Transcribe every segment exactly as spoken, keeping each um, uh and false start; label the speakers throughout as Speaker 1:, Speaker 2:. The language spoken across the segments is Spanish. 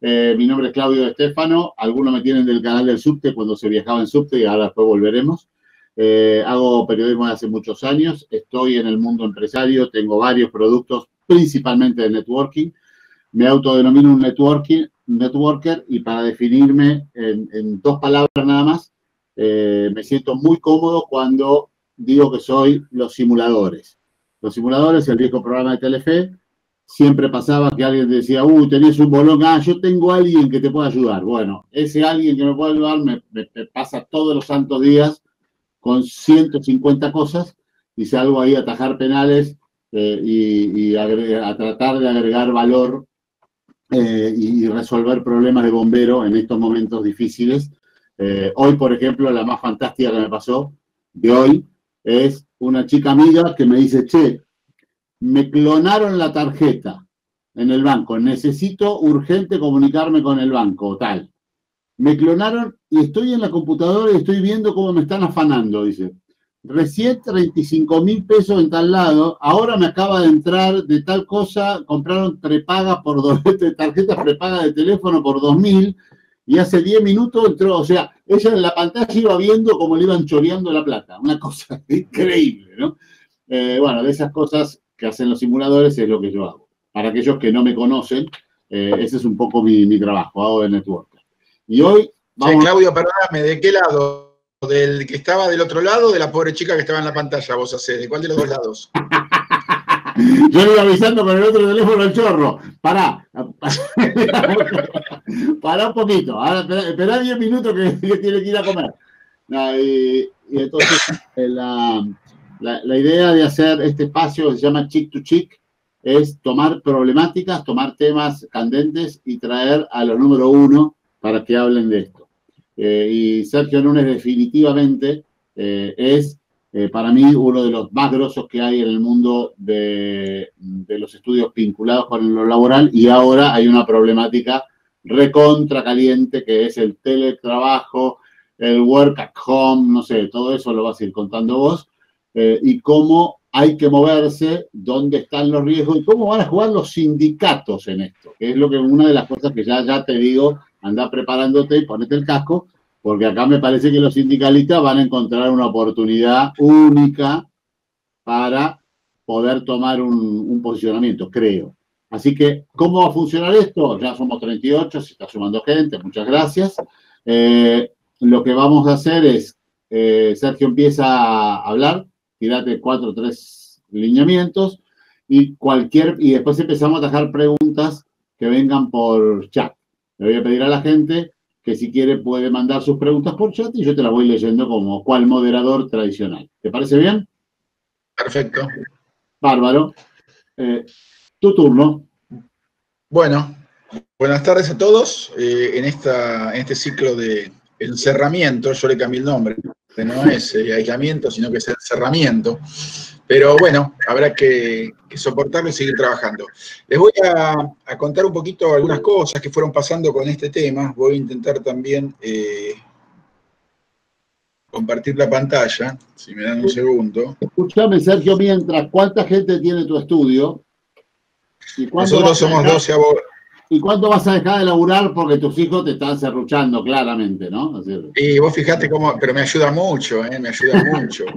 Speaker 1: Eh, mi nombre es Claudio De Stefano. Algunos me tienen del canal del Subte cuando se viajaba en Subte y ahora después volveremos. Eh, hago periodismo desde hace muchos años. Estoy en el mundo empresario. Tengo varios productos, principalmente de networking. Me autodenomino un networking, networker y para definirme en, en dos palabras nada más, eh, me siento muy cómodo cuando digo que soy los simuladores. Los simuladores, el viejo programa de Telefe, siempre pasaba que alguien decía, uy, tenés un bolón, ah, yo tengo a alguien que te pueda ayudar. Bueno, ese alguien que me puede ayudar me, me, me pasa todos los santos días con ciento cincuenta cosas y salgo ahí a atajar penales eh, y, y a, a tratar de agregar valor eh, y, y resolver problemas de bombero en estos momentos difíciles. Eh, hoy, por ejemplo, la más fantástica que me pasó de hoy es una chica amiga que me dice, che, me clonaron la tarjeta en el banco, necesito urgente comunicarme con el banco, tal. Me clonaron y estoy en la computadora y estoy viendo cómo me están afanando, dice. Recién treinta y cinco mil pesos en tal lado, ahora me acaba de entrar de tal cosa, compraron prepaga por dos, tarjetas prepaga de teléfono por dos mil y hace diez minutos entró, o sea, ella en la pantalla iba viendo cómo le iban choreando la plata, una cosa increíble, ¿no? Eh, bueno, de esas cosas que hacen los simuladores es lo que yo hago. Para aquellos que no me conocen, eh, ese es un poco mi, mi trabajo, hago de networker. Y hoy
Speaker 2: vamos... Sí, Claudio, perdóname, ¿de qué lado? ¿Del que estaba del otro lado o de la pobre chica que estaba en la pantalla vos hacés? ¿De cuál de los dos lados?
Speaker 1: Yo le iba avisando con el otro teléfono al chorro. Pará. Pará un poquito. Ahora, esperá, esperá diez minutos que, que tiene que ir a comer. No, y, y entonces la... La, la idea de hacer este espacio que se llama Chick to Chick es tomar problemáticas, tomar temas candentes y traer a los número uno para que hablen de esto. Eh, y Sergio Núñez definitivamente eh, es eh, para mí uno de los más grosos que hay en el mundo de, de los estudios vinculados con lo laboral y ahora hay una problemática recontra caliente que es el teletrabajo, el work at home, no sé, todo eso lo vas a ir contando vos. Eh, y cómo hay que moverse, dónde están los riesgos y cómo van a jugar los sindicatos en esto, que es lo que una de las cosas que ya, ya te digo, anda preparándote y ponete el casco, porque acá me parece que los sindicalistas van a encontrar una oportunidad única para poder tomar un, un posicionamiento, creo. Así que, ¿cómo va a funcionar esto? Ya somos treinta y ocho, se está sumando gente, muchas gracias. Eh, lo que vamos a hacer es, eh, Sergio empieza a hablar, tirate cuatro o tres lineamientos y cualquier y después empezamos a atajar preguntas que vengan por chat. Le voy a pedir a la gente que si quiere puede mandar sus preguntas por chat y yo te las voy leyendo como cual moderador tradicional. ¿Te parece bien?
Speaker 2: Perfecto.
Speaker 1: Bárbaro. Eh, tu turno.
Speaker 2: Bueno, buenas tardes a todos. Eh, en, esta, en este ciclo de encerramiento, yo le cambié el nombre. No es eh, aislamiento, sino que es encerramiento. Pero bueno, habrá que, que soportarlo y seguir trabajando. Les voy a, a contar un poquito algunas cosas que fueron pasando con este tema. Voy a intentar también eh, compartir la pantalla, si me dan un segundo.
Speaker 1: Escúchame, Sergio, mientras, ¿cuánta gente tiene tu estudio?
Speaker 2: ¿Y Nosotros somos dejar, doce abogados.
Speaker 1: ¿Y cuándo vas a dejar de laburar? Porque tus hijos te están serruchando claramente, ¿no? Así...
Speaker 2: Y vos fijate cómo, pero me ayuda mucho, ¿eh? Me ayuda mucho.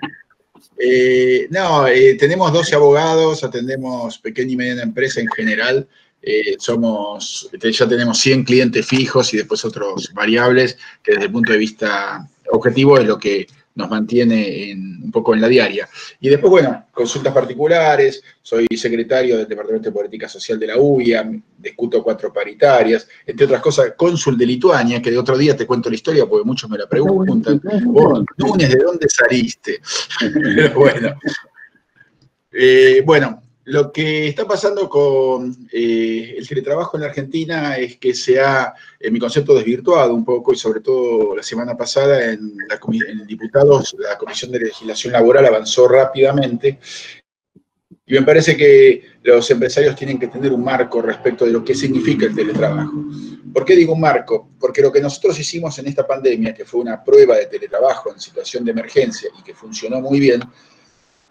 Speaker 2: Eh, no, eh, tenemos doce abogados, atendemos pequeña y mediana empresa en general. Eh, somos, ya tenemos cien clientes fijos y después otros variables que desde el punto de vista objetivo es lo que nos mantiene en, un poco en la diaria. Y después, bueno, consultas particulares, soy secretario del Departamento de Política Social de la U I A, discuto cuatro paritarias, entre otras cosas, cónsul de Lituania, que de otro día te cuento la historia porque muchos me la preguntan. Vos, Núñez, ¿de dónde saliste? Pero bueno. Eh, bueno, lo que está pasando con eh, el teletrabajo en la Argentina es que se ha, en mi concepto, desvirtuado un poco y sobre todo la semana pasada en, la, en diputados la Comisión de Legislación Laboral avanzó rápidamente y me parece que los empresarios tienen que tener un marco respecto de lo que significa el teletrabajo. ¿Por qué digo un marco? Porque lo que nosotros hicimos en esta pandemia, que fue una prueba de teletrabajo en situación de emergencia y que funcionó muy bien,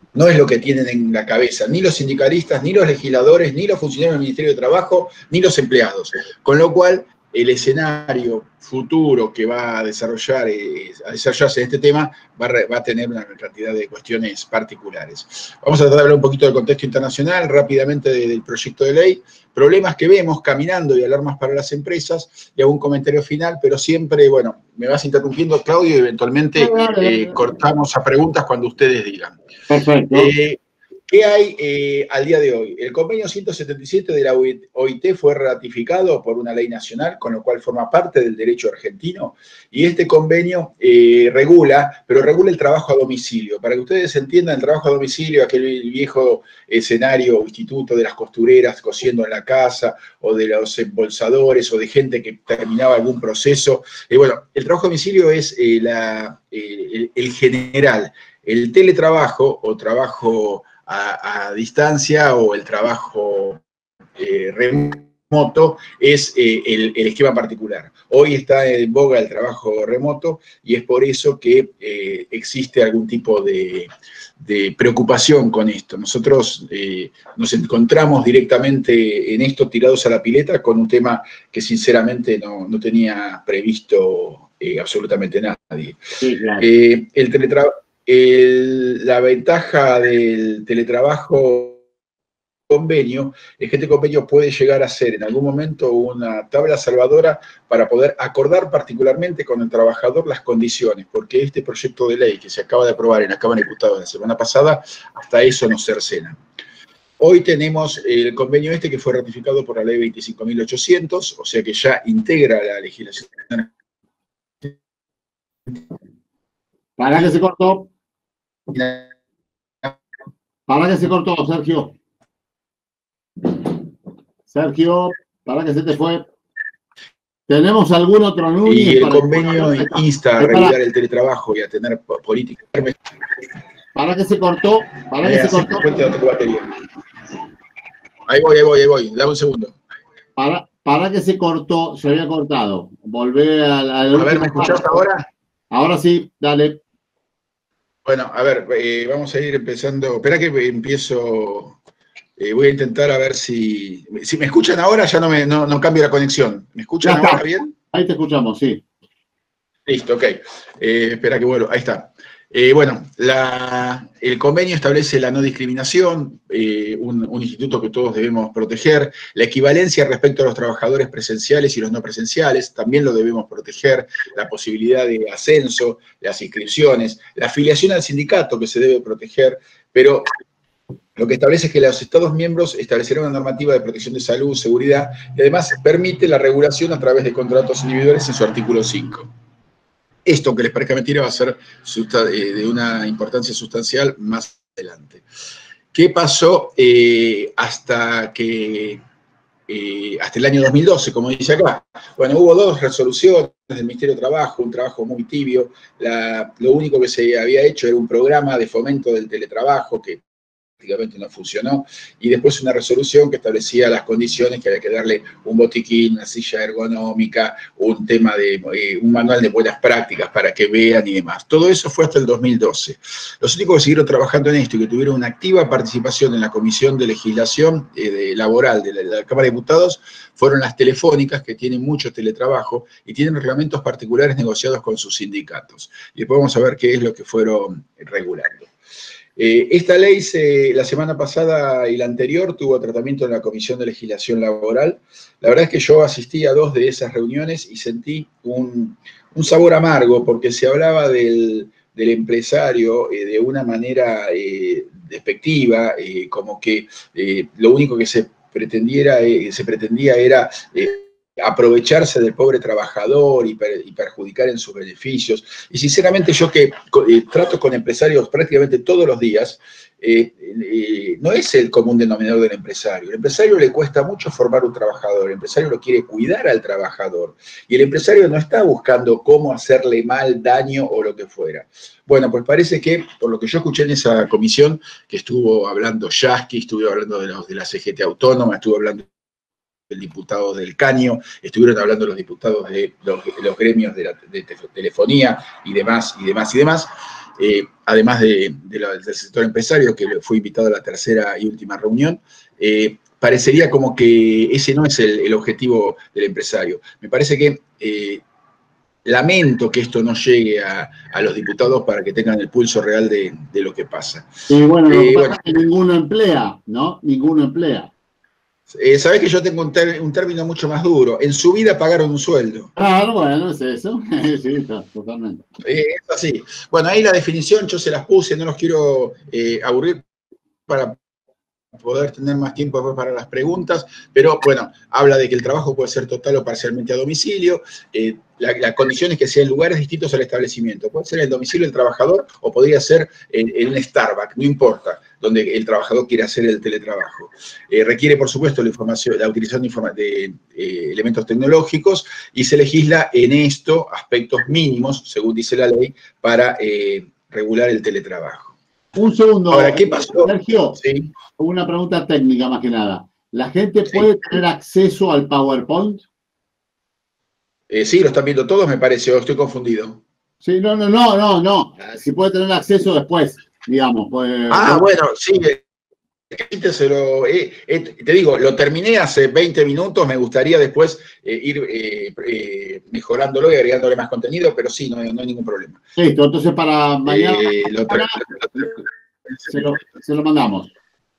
Speaker 2: no es lo que tienen en la cabeza, ni los sindicalistas, ni los legisladores, ni los funcionarios del Ministerio de Trabajo, ni los empleados. Con lo cual, el escenario futuro que va a, desarrollar, eh, a desarrollarse en este tema va a, va a tener una cantidad de cuestiones particulares. Vamos a tratar de hablar un poquito del contexto internacional, rápidamente de, del proyecto de ley, problemas que vemos caminando y alarmas para las empresas, y hago un comentario final, pero siempre, bueno, me vas interrumpiendo, Claudio, y eventualmente eh, cortamos a preguntas cuando ustedes digan.
Speaker 1: Perfecto.
Speaker 2: Eh, ¿Qué hay eh, al día de hoy? El convenio ciento setenta y siete de la O I T fue ratificado por una ley nacional, con lo cual forma parte del derecho argentino, y este convenio eh, regula, pero regula el trabajo a domicilio. Para que ustedes entiendan, el trabajo a domicilio, aquel viejo escenario o instituto de las costureras cosiendo en la casa, o de los embolsadores, o de gente que terminaba algún proceso. Eh, bueno, el trabajo a domicilio es eh, la, eh, el, el general. El teletrabajo o trabajo A, a distancia o el trabajo eh, remoto es eh, el, el esquema particular. Hoy está en boga el trabajo remoto y es por eso que eh, existe algún tipo de, de preocupación con esto. Nosotros eh, nos encontramos directamente en esto tirados a la pileta con un tema que sinceramente no, no tenía previsto eh, absolutamente nadie.
Speaker 1: Sí, claro.
Speaker 2: Eh, el teletrabajo El, la ventaja del teletrabajo convenio es que este convenio puede llegar a ser en algún momento una tabla salvadora para poder acordar particularmente con el trabajador las condiciones, porque este proyecto de ley que se acaba de aprobar en la Cámara de Diputados la semana pasada, hasta eso nos cercena. Hoy tenemos el convenio este que fue ratificado por la ley veinticinco mil ochocientos, o sea que ya integra la legislación.
Speaker 1: Para que se cortó. Para que se cortó, Sergio. Sergio, para que se te fue. ¿Tenemos algún otro Núñez?
Speaker 2: Y el
Speaker 1: para
Speaker 2: convenio
Speaker 1: el...
Speaker 2: insta a regular el teletrabajo y a tener políticas.
Speaker 1: Para que se cortó, para que se cortó.
Speaker 2: Ahí voy, ahí voy, ahí voy. Dame un segundo.
Speaker 1: Para, para que se cortó, se había cortado. Volvé a la.
Speaker 2: A ver, ¿me escuchás ahora?
Speaker 1: Ahora sí, dale.
Speaker 2: Bueno, a ver, eh, vamos a ir empezando. Espera que empiezo. Eh, voy a intentar a ver si. Si me escuchan ahora, ya no, me, no, no cambio la conexión. ¿Me escuchan ahora bien?
Speaker 1: Ahí te escuchamos, sí.
Speaker 2: Listo, ok. Eh, espera que vuelvo. Ahí está. Eh, bueno, la, el convenio establece la no discriminación, eh, un, un instituto que todos debemos proteger, la equivalencia respecto a los trabajadores presenciales y los no presenciales, también lo debemos proteger, la posibilidad de ascenso, las inscripciones, la afiliación al sindicato que se debe proteger, pero lo que establece es que los Estados miembros establecerán una normativa de protección de salud, seguridad, y además permite la regulación a través de contratos individuales en su artículo cinco. Esto, que les parezca mentira, va a ser de una importancia sustancial más adelante. ¿Qué pasó eh, hasta que eh, hasta el año dos mil doce, como dice acá? Bueno, hubo dos resoluciones del Ministerio de Trabajo, un trabajo muy tibio. La, lo único que se había hecho era un programa de fomento del teletrabajo que prácticamente no funcionó, y después una resolución que establecía las condiciones, que había que darle un botiquín, una silla ergonómica, un tema de, eh, un manual de buenas prácticas para que vean y demás. Todo eso fue hasta el dos mil doce. Los únicos que siguieron trabajando en esto y que tuvieron una activa participación en la Comisión de Legislación eh, de, Laboral de la, de la Cámara de Diputados fueron las telefónicas, que tienen mucho teletrabajo y tienen reglamentos particulares negociados con sus sindicatos. Y después vamos a ver qué es lo que fueron regulando. Eh, esta ley, se, la semana pasada y la anterior, tuvo tratamiento en la Comisión de Legislación Laboral. La verdad es que yo asistí a dos de esas reuniones y sentí un, un sabor amargo, porque se hablaba del, del empresario eh, de una manera eh, despectiva, eh, como que eh, lo único que se, pretendiera, eh, se pretendía era Eh, aprovecharse del pobre trabajador y, per, y perjudicar en sus beneficios. Y sinceramente yo que eh, trato con empresarios prácticamente todos los días, eh, eh, no es el común denominador del empresario. El empresario le cuesta mucho formar un trabajador, el empresario lo quiere cuidar al trabajador, y el empresario no está buscando cómo hacerle mal, daño o lo que fuera. Bueno, pues parece que, por lo que yo escuché en esa comisión, que estuvo hablando Yasky, estuve hablando de, los, de la C G T Autónoma, estuve hablando el diputado del Caño, estuvieron hablando los diputados de los, de los gremios de, la, de telefonía y demás, y demás, y demás. eh, además de, de la, del sector empresario, que fue invitado a la tercera y última reunión, eh, parecería como que ese no es el, el objetivo del empresario. Me parece que eh, lamento que esto no llegue a, a los diputados para que tengan el pulso real de, de lo que pasa.
Speaker 1: Y bueno, lo que
Speaker 2: Eh,
Speaker 1: pasa
Speaker 2: bueno,
Speaker 1: es que ninguno emplea, ¿no? Ninguno emplea.
Speaker 2: Eh, Sabés que yo tengo un, ter un término mucho más duro. En su vida pagaron un sueldo.
Speaker 1: Claro, bueno, es eso. Sí, está, totalmente.
Speaker 2: Eh, es así. Bueno, ahí la definición yo se las puse, no los quiero eh, aburrir para poder tener más tiempo después para las preguntas, pero bueno, habla de que el trabajo puede ser total o parcialmente a domicilio, eh, la, la condición es que sea en lugares distintos al establecimiento, puede ser el domicilio del trabajador o podría ser en, en un Starbucks, no importa, donde el trabajador quiera hacer el teletrabajo. Eh, requiere, por supuesto, la, información, la utilización de, informa de eh, elementos tecnológicos y se legisla en esto aspectos mínimos, según dice la ley, para eh, regular el teletrabajo.
Speaker 1: Un segundo.
Speaker 2: Ahora, ¿qué pasó?
Speaker 1: Sergio,
Speaker 2: ¿Sí?
Speaker 1: una pregunta técnica más que nada. ¿La gente puede sí. tener acceso al PowerPoint?
Speaker 2: Eh, sí, lo están viendo todos, me parece, o estoy confundido.
Speaker 1: Sí, no, no, no, no, no. Si puede tener acceso después, digamos. Pues,
Speaker 2: ah, pues, bueno, sí. Se lo, eh, eh, te digo, lo terminé hace veinte minutos, me gustaría después eh, ir eh, eh, mejorándolo y agregándole más contenido, pero sí, no, no hay ningún problema.
Speaker 1: Listo, entonces para mañana
Speaker 2: eh, lo
Speaker 1: se, lo, se lo mandamos.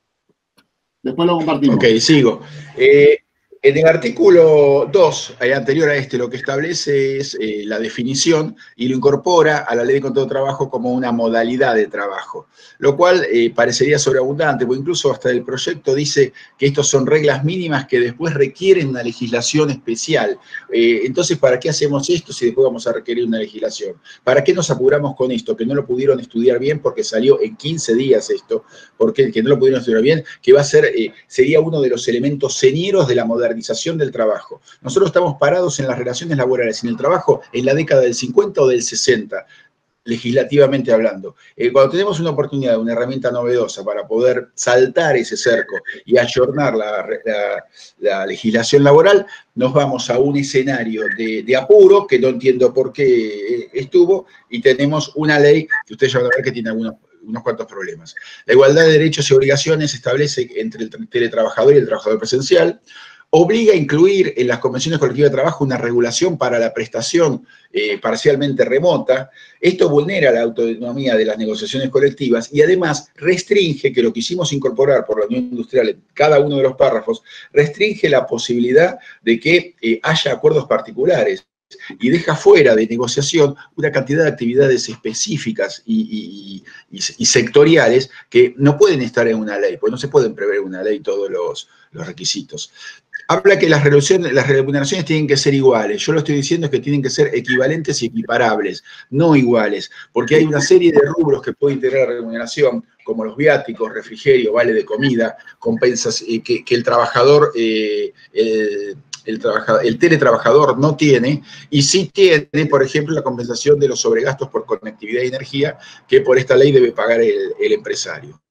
Speaker 1: Después lo compartimos.
Speaker 2: Ok, sigo. Eh, en el artículo dos, anterior a este, lo que establece es eh, la definición y lo incorpora a la ley de contrato de trabajo como una modalidad de trabajo, lo cual eh, parecería sobreabundante, porque incluso hasta el proyecto dice que estos son reglas mínimas que después requieren una legislación especial. Eh, entonces, ¿para qué hacemos esto si después vamos a requerir una legislación? ¿Para qué nos apuramos con esto? Que no lo pudieron estudiar bien porque salió en quince días esto, porque que no lo pudieron estudiar bien, que va a ser, eh, sería uno de los elementos señeros de la modernidad del trabajo. Nosotros estamos parados en las relaciones laborales, en el trabajo, en la década del cincuenta o del sesenta, legislativamente hablando. Eh, cuando tenemos una oportunidad, una herramienta novedosa para poder saltar ese cerco y ayornar la, la, la legislación laboral, nos vamos a un escenario de, de apuro, que no entiendo por qué estuvo, y tenemos una ley que ustedes ya van a ver que tiene algunos unos cuantos problemas. La igualdad de derechos y obligaciones se establece entre el teletrabajador y el trabajador presencial, obliga a incluir en las convenciones colectivas de trabajo una regulación para la prestación eh, parcialmente remota. Esto vulnera la autonomía de las negociaciones colectivas y además restringe, que lo quisimos incorporar por la Unión Industrial en cada uno de los párrafos, restringe la posibilidad de que eh, haya acuerdos particulares y deja fuera de negociación una cantidad de actividades específicas y, y, y, y sectoriales que no pueden estar en una ley, porque no se pueden prever en una ley todos los, los requisitos. Habla que las, las remuneraciones tienen que ser iguales. Yo lo estoy diciendo es que tienen que ser equivalentes y equiparables, no iguales, porque hay una serie de rubros que puede integrar la remuneración, como los viáticos, refrigerio, vale de comida, compensas, eh, que, que el trabajador, eh, el, el, trabajador, el teletrabajador no tiene, y sí tiene, por ejemplo, la compensación de los sobregastos por conectividad y energía, que por esta ley debe pagar el, el empresario.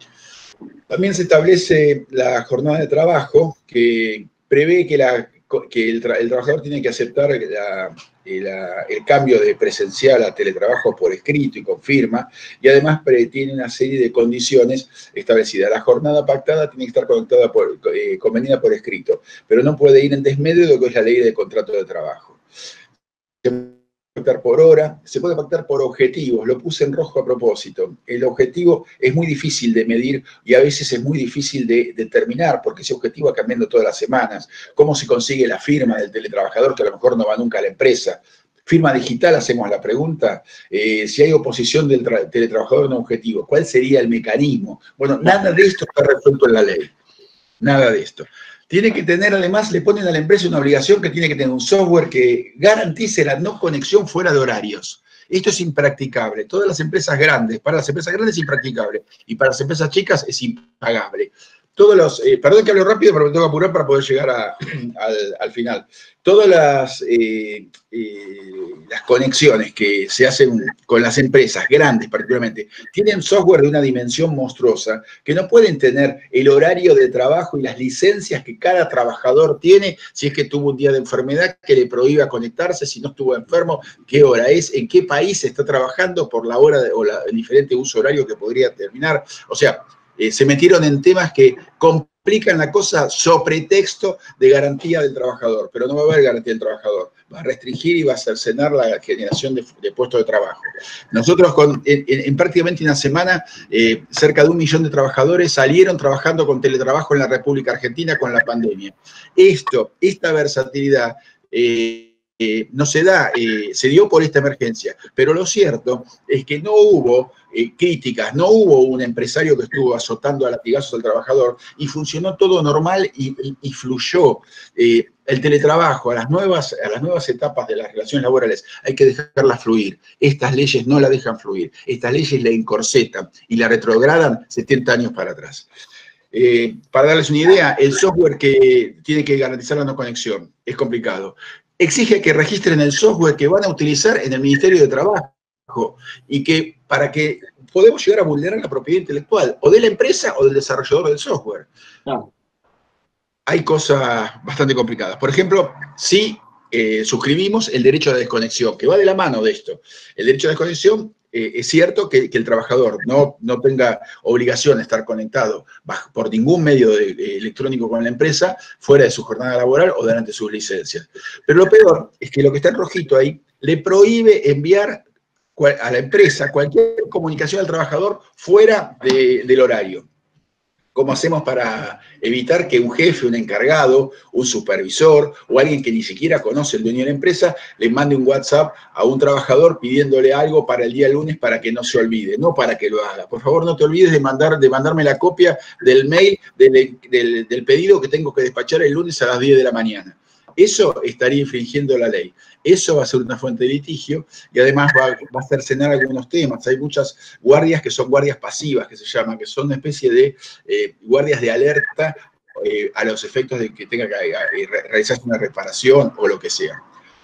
Speaker 2: También se establece la jornada de trabajo, que prevé que, la, que el, tra el trabajador tiene que aceptar la, la, el cambio de presencial a teletrabajo por escrito y con firma, y además tiene una serie de condiciones establecidas. La jornada pactada tiene que estar conectada por, eh, convenida por escrito, pero no puede ir en desmedro de lo que es la ley de contrato de trabajo. Pactar por hora, se puede pactar por objetivos, lo puse en rojo a propósito. El objetivo es muy difícil de medir y a veces es muy difícil de determinar porque ese objetivo va cambiando todas las semanas. ¿Cómo se consigue la firma del teletrabajador que a lo mejor no va nunca a la empresa? Firma digital, hacemos la pregunta, eh, si hay oposición del teletrabajador a un objetivo, ¿cuál sería el mecanismo? Bueno, nada de esto está resuelto en la ley, nada de esto. Tiene que tener, además, le ponen a la empresa una obligación que tiene que tener un software que garantice la no conexión fuera de horarios. Esto es impracticable. Todas las empresas grandes, para las empresas grandes es impracticable, y para las empresas chicas es impagable. todos los, eh, perdón que hablo rápido, pero me tengo que apurar para poder llegar a, al, al final. Todas las, eh, eh, las conexiones que se hacen con las empresas, grandes particularmente, tienen software de una dimensión monstruosa, que no pueden tener el horario de trabajo y las licencias que cada trabajador tiene, si es que tuvo un día de enfermedad que le prohíba conectarse, si no estuvo enfermo, qué hora es, en qué país está trabajando por la hora de, o la, el diferente uso horario que podría terminar. O sea, eh, se metieron en temas que complican la cosa so pretexto de garantía del trabajador, pero no va a haber garantía del trabajador, va a restringir y va a cercenar la generación de, de puestos de trabajo. Nosotros con, en, en prácticamente una semana, eh, cerca de un millón de trabajadores salieron trabajando con teletrabajo en la República Argentina con la pandemia. Esto, esta versatilidad, eh, Eh, no se da, eh, se dio por esta emergencia, pero lo cierto es que no hubo eh, críticas, no hubo un empresario que estuvo azotando a latigazos al trabajador y funcionó todo normal y, y, y fluyó. Eh, el teletrabajo, a las, nuevas, a las nuevas etapas de las relaciones laborales, hay que dejarlas fluir. Estas leyes no la dejan fluir, estas leyes la encorsetan y la retrogradan setenta años para atrás. Eh, para darles una idea, el software que tiene que garantizar la no conexión es complicado. Exige que registren el software que van a utilizar en el Ministerio de Trabajo y que para que podemos llegar a vulnerar la propiedad intelectual o de la empresa o del desarrollador del software. No. Hay cosas bastante complicadas. Por ejemplo, si eh, suscribimos el derecho de desconexión, que va de la mano de esto. El derecho de desconexión, eh, es cierto que, que el trabajador no, no tenga obligación de estar conectado bajo, por ningún medio de, de, electrónico con la empresa, fuera de su jornada laboral o durante sus licencias. Pero lo peor es que lo que está en rojito ahí le prohíbe enviar a la empresa cualquier comunicación al trabajador fuera de, del horario. ¿Cómo hacemos para evitar que un jefe, un encargado, un supervisor o alguien que ni siquiera conoce el dueño de la empresa le mande un WhatsApp a un trabajador pidiéndole algo para el día lunes para que no se olvide, no para que lo haga? Por favor, no te olvides de, mandar, de mandarme la copia del mail del, del, del pedido que tengo que despachar el lunes a las diez de la mañana. Eso estaría infringiendo la ley. Eso va a ser una fuente de litigio y además va, va a cercenar algunos temas. Hay muchas guardias que son guardias pasivas, que se llaman, que son una especie de eh, guardias de alerta eh, a los efectos de que tenga que eh, realizarse una reparación o lo que sea.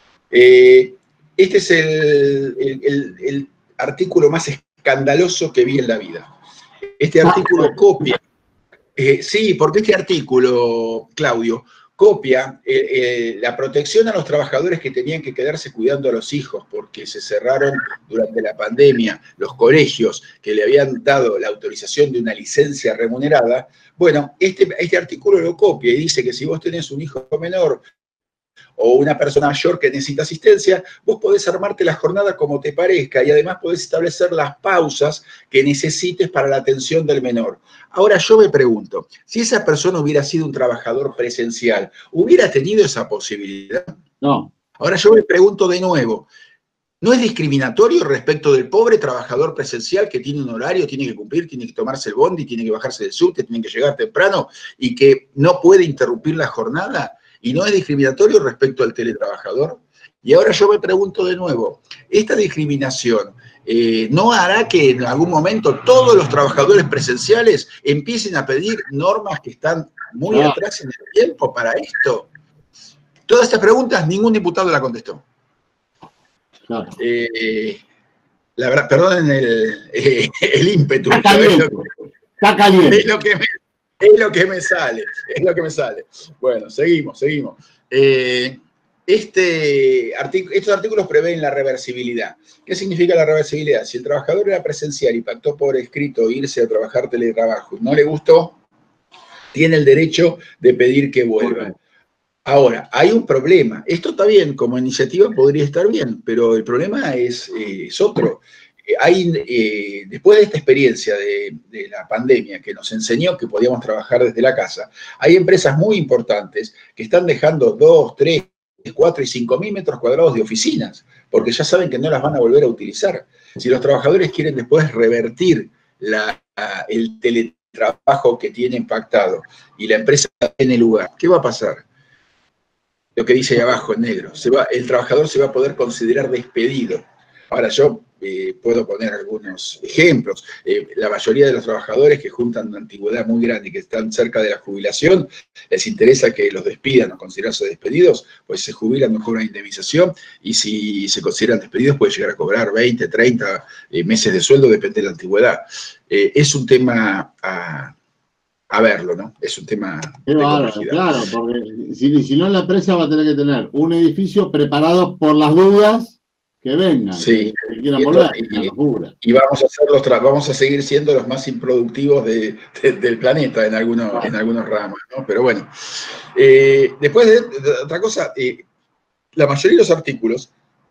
Speaker 2: Eh, este es el, el, el, el artículo más escandaloso que vi en la vida. Este artículo copia. Eh, sí, porque este artículo, Claudio, copia eh, eh, la protección a los trabajadores que tenían que quedarse cuidando a los hijos porque se cerraron durante la pandemia los colegios que le habían dado la autorización de una licencia remunerada. Bueno, este, este artículo lo copia y dice que si vos tenés un hijo menor o una persona mayor que necesita asistencia, vos podés armarte la jornada como te parezca y además podés establecer las pausas que necesites para la atención del menor. Ahora yo me pregunto, si esa persona hubiera sido un trabajador presencial, ¿hubiera tenido esa posibilidad?
Speaker 1: No.
Speaker 2: Ahora yo me pregunto de nuevo, ¿no es discriminatorio respecto del pobre trabajador presencial que tiene un horario, tiene que cumplir, tiene que tomarse el bondi, tiene que bajarse del subte, tiene que llegar temprano y que no puede interrumpir la jornada? ¿Y no es discriminatorio respecto al teletrabajador? Y ahora yo me pregunto de nuevo, ¿esta discriminación eh, no hará que en algún momento todos los trabajadores presenciales empiecen a pedir normas que están muy no. atrás en el tiempo para esto? Todas estas preguntas ningún diputado la contestó. No. Eh, la verdad, perdonen el, eh, el ímpetu.
Speaker 1: Está caliente. Está caliente.
Speaker 2: Es lo que me... Es lo que me sale, es lo que me sale. Bueno, seguimos, seguimos. Eh, este artículo, estos artículos prevén la reversibilidad. ¿Qué significa la reversibilidad? Si el trabajador era presencial y pactó por escrito irse a trabajar teletrabajo, no le gustó, tiene el derecho de pedir que vuelva. Ahora, hay un problema. Esto está bien, como iniciativa podría estar bien, pero el problema es, eh, es otro. Hay, eh, después de esta experiencia de, de la pandemia que nos enseñó que podíamos trabajar desde la casa, hay empresas muy importantes que están dejando dos, tres, cuatro y cinco mil metros cuadrados de oficinas, porque ya saben que no las van a volver a utilizar. Si los trabajadores quieren después revertir la, el teletrabajo que tienen pactado y la empresa tiene lugar, ¿qué va a pasar? Lo que dice ahí abajo en negro, se va, el trabajador se va a poder considerar despedido. Ahora yo eh, puedo poner algunos ejemplos. Eh, la mayoría de los trabajadores que juntan una antigüedad muy grande y que están cerca de la jubilación, les interesa que los despidan o considerarse despedidos, pues se jubilan mejor una indemnización, y si se consideran despedidos puede llegar a cobrar veinte, treinta eh, meses de sueldo, depende de la antigüedad. Eh, es un tema a, a verlo, ¿no? Es un tema
Speaker 1: Qué
Speaker 2: de
Speaker 1: bárbaro,
Speaker 2: complejidad.
Speaker 1: claro, porque si, si no la empresa va a tener que tener un edificio preparado por las dudas que vengan,
Speaker 2: Sí,
Speaker 1: que, que quieran
Speaker 2: y,
Speaker 1: volver,
Speaker 2: y,
Speaker 1: una locura.
Speaker 2: y vamos a ser los vamos a seguir siendo los más improductivos de, de, del planeta en algunos, claro. en algunos ramos, ¿no? Pero bueno, eh, después de, de otra cosa, eh, la mayoría de los artículos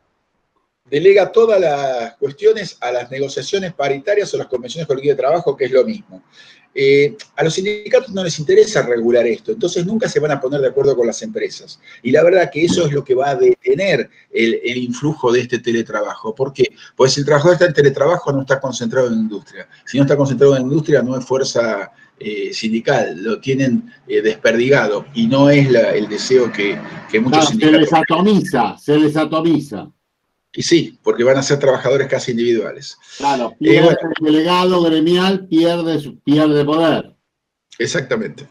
Speaker 2: delega todas las cuestiones a las negociaciones paritarias o las convenciones colectivas de trabajo, que es lo mismo. Eh, a los sindicatos no les interesa regular esto, entonces nunca se van a poner de acuerdo con las empresas. Y la verdad que eso es lo que va a detener el, el influjo de este teletrabajo. ¿Por qué? Pues si el trabajador está en teletrabajo, no está concentrado en industria. Si no está concentrado en industria, no es fuerza eh, sindical, lo tienen eh, desperdigado. Y no es la, el deseo que, que muchos
Speaker 1: claro,
Speaker 2: sindicatos...
Speaker 1: se les atomiza, se les atomiza.
Speaker 2: Y sí, porque van a ser trabajadores casi individuales.
Speaker 1: Claro, pierde
Speaker 2: eh, bueno,
Speaker 1: el delegado gremial, pierde, pierde poder.
Speaker 2: Exactamente.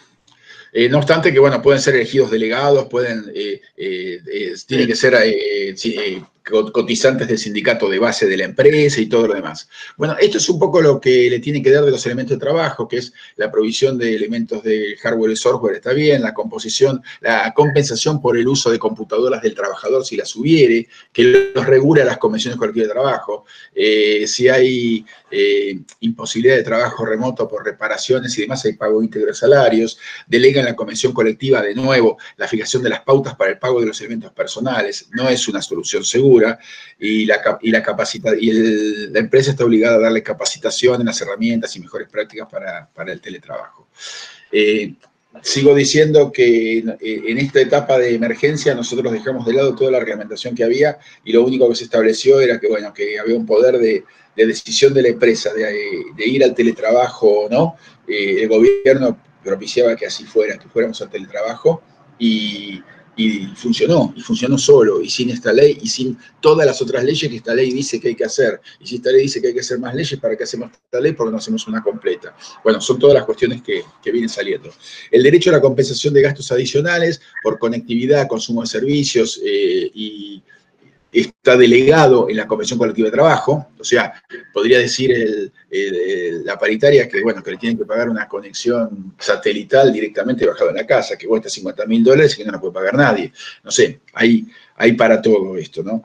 Speaker 2: Eh, no obstante que, bueno, pueden ser elegidos delegados, pueden, eh, eh, eh, tienen que ser eh, eh, cotizantes del sindicato de base de la empresa y todo lo demás. Bueno, esto es un poco lo que le tiene que dar de los elementos de trabajo, que es la provisión de elementos de hardware y software, está bien, la composición, la compensación por el uso de computadoras del trabajador si las hubiere, que los regula las convenciones colectivas de trabajo, eh, si hay eh, imposibilidad de trabajo remoto por reparaciones y demás, hay pago íntegro de salarios, delega en la convención colectiva, de nuevo, la fijación de las pautas para el pago de los elementos personales, no es una solución segura, y la, y la, capacita, y el, la empresa está obligada a darle capacitación en las herramientas y mejores prácticas para, para el teletrabajo. Eh, sigo diciendo que en, en esta etapa de emergencia nosotros dejamos de lado toda la reglamentación que había y lo único que se estableció era que, bueno, que había un poder de, de decisión de la empresa de, de ir al teletrabajo o no. Eh, el gobierno propiciaba que así fuera, que fuéramos al teletrabajo y, y funcionó, y funcionó solo, y sin esta ley, y sin todas las otras leyes que esta ley dice que hay que hacer. Y si esta ley dice que hay que hacer más leyes, ¿para qué hacemos esta ley? Porque no hacemos una completa. Bueno, son todas las cuestiones que, que vienen saliendo. El derecho a la compensación de gastos adicionales por conectividad, consumo de servicios eh, y está delegado en la Convención Colectiva de Trabajo, o sea, podría decir el, el, el, la paritaria que, bueno, que le tienen que pagar una conexión satelital directamente bajado en la casa, que cuesta cincuenta mil dólares y que no la puede pagar nadie. No sé, hay, hay para todo esto, ¿no?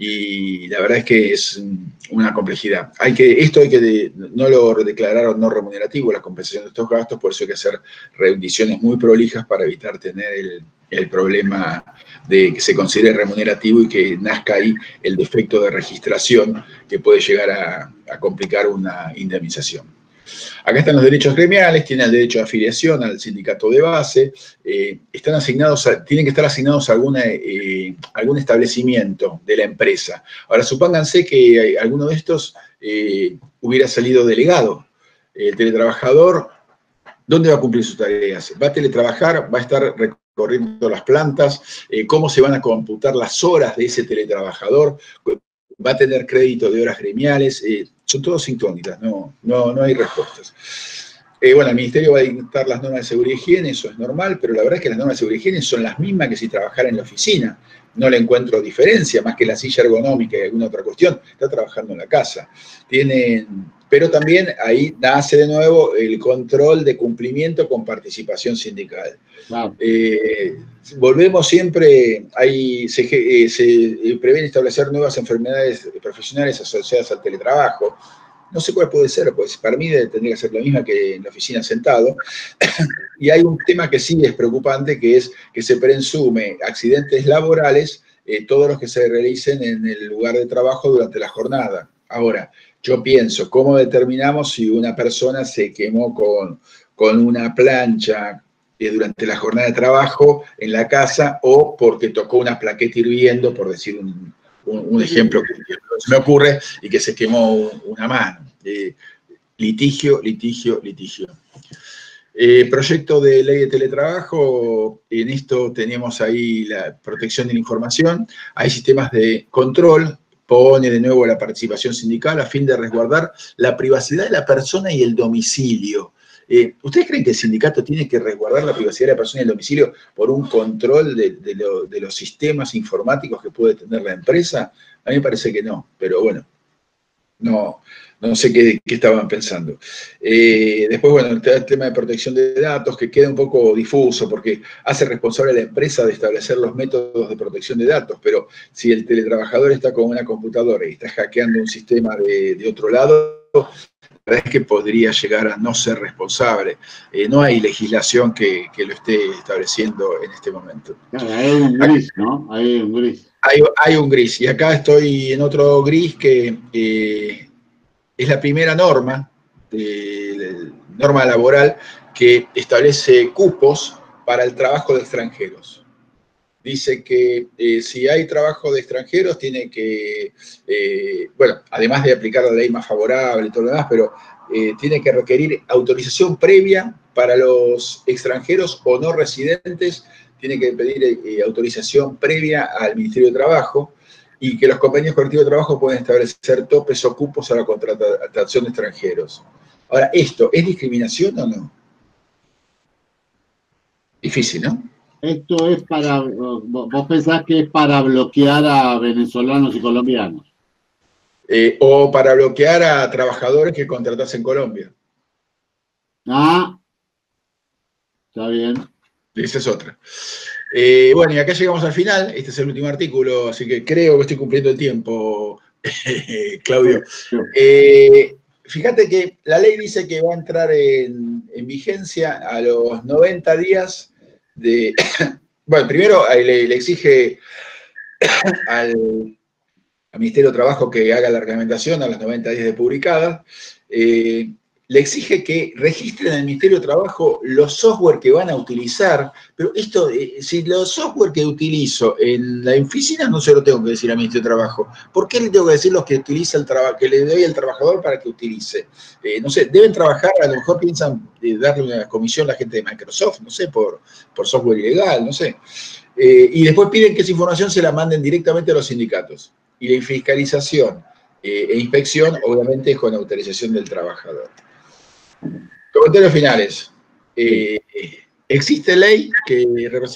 Speaker 2: Y la verdad es que es una complejidad. Hay que, esto hay que, de, no lo declararon no remunerativo, la compensación de estos gastos, por eso hay que hacer rendiciones muy prolijas para evitar tener el, el problema de que se considere remunerativo y que nazca ahí el defecto de registración que puede llegar a, a complicar una indemnización. Acá están los derechos gremiales, tienen el derecho de afiliación al sindicato de base, eh, están asignados a, tienen que estar asignados a alguna, eh, algún establecimiento de la empresa. Ahora, supónganse que alguno de estos eh, hubiera salido delegado. El teletrabajador, ¿dónde va a cumplir sus tareas? ¿Va a teletrabajar? ¿Va a estar recorriendo las plantas? Eh, ¿Cómo se van a computar las horas de ese teletrabajador? ¿Va a tener crédito de horas gremiales? Eh, son todas incógnitas, no, no, no hay respuestas. Eh, bueno, el Ministerio va a dictar las normas de seguridad y higiene, eso es normal, pero la verdad es que las normas de seguridad y higiene son las mismas que si trabajara en la oficina. No le encuentro diferencia, más que la silla ergonómica y alguna otra cuestión. Está trabajando en la casa. Tienen, pero también ahí nace de nuevo el control de cumplimiento con participación sindical. Wow. Eh, volvemos siempre, ahí se, eh, se prevén establecer nuevas enfermedades profesionales asociadas al teletrabajo. No sé cuál puede ser, pues para mí tendría que ser la misma que en la oficina sentado. Y hay un tema que sí es preocupante, que es que se presume accidentes laborales, eh, todos los que se realicen en el lugar de trabajo durante la jornada. Ahora, yo pienso, ¿cómo determinamos si una persona se quemó con, con una plancha eh, durante la jornada de trabajo en la casa o porque tocó una plaqueta hirviendo, por decir un... Un, un ejemplo que se me ocurre y que se quemó una mano. Eh, litigio, litigio, litigio. Eh, proyecto de ley de teletrabajo, en esto tenemos ahí la protección de la información, hay sistemas de control, pone de nuevo la participación sindical a fin de resguardar la privacidad de la persona y el domicilio. Eh, ¿Ustedes creen que el sindicato tiene que resguardar la privacidad de la persona y el domicilio por un control de, de, lo, de los sistemas informáticos que puede tener la empresa? A mí me parece que no, pero bueno, no, no sé qué, qué estaban pensando. Eh, después, bueno, el tema de protección de datos, que queda un poco difuso, porque hace responsable a la empresa de establecer los métodos de protección de datos, pero si el teletrabajador está con una computadora y está hackeando un sistema de, de otro lado, la verdad es que podría llegar a no ser responsable. Eh, no hay legislación que, que lo esté estableciendo en este momento.
Speaker 1: Claro, hay un gris, ¿no? Hay un gris.
Speaker 2: Hay, hay un gris, y acá estoy en otro gris que eh, es la primera norma, eh, norma laboral, que establece cupos para el trabajo de extranjeros. Dice que eh, si hay trabajo de extranjeros, tiene que, eh, bueno, además de aplicar la ley más favorable y todo lo demás, pero eh, tiene que requerir autorización previa para los extranjeros o no residentes, tiene que pedir eh, autorización previa al Ministerio de Trabajo, y que los convenios colectivos de trabajo pueden establecer topes o cupos a la contratación de extranjeros. Ahora, ¿esto es discriminación o no? Difícil, ¿no?
Speaker 1: Esto es para, vos pensás que es para bloquear a venezolanos y colombianos.
Speaker 2: Eh, o para bloquear a trabajadores que contratas en Colombia.
Speaker 1: Ah, está bien.
Speaker 2: Esa es otra. Eh, bueno, y acá llegamos al final. Este es el último artículo, así que creo que estoy cumpliendo el tiempo, Claudio. Eh, fíjate que la ley dice que va a entrar en, en vigencia a los noventa días de... Bueno, primero le, le exige al, al Ministerio de Trabajo que haga la reglamentación a los noventa días de publicada. Eh, le exige que registren en el Ministerio de Trabajo los software que van a utilizar, pero esto, eh, si los software que utilizo en la oficina no se lo tengo que decir al Ministerio de Trabajo, ¿por qué le tengo que decir los que utiliza el trabajo, que le doy al trabajador para que utilice? Eh, no sé, deben trabajar, a lo mejor piensan eh, darle una comisión a la gente de Microsoft, no sé, por, por software ilegal, no sé. Eh, y después piden que esa información se la manden directamente a los sindicatos. Y la fiscalización eh, e inspección, obviamente, es con autorización del trabajador. Comentarios finales. Eh, existe ley que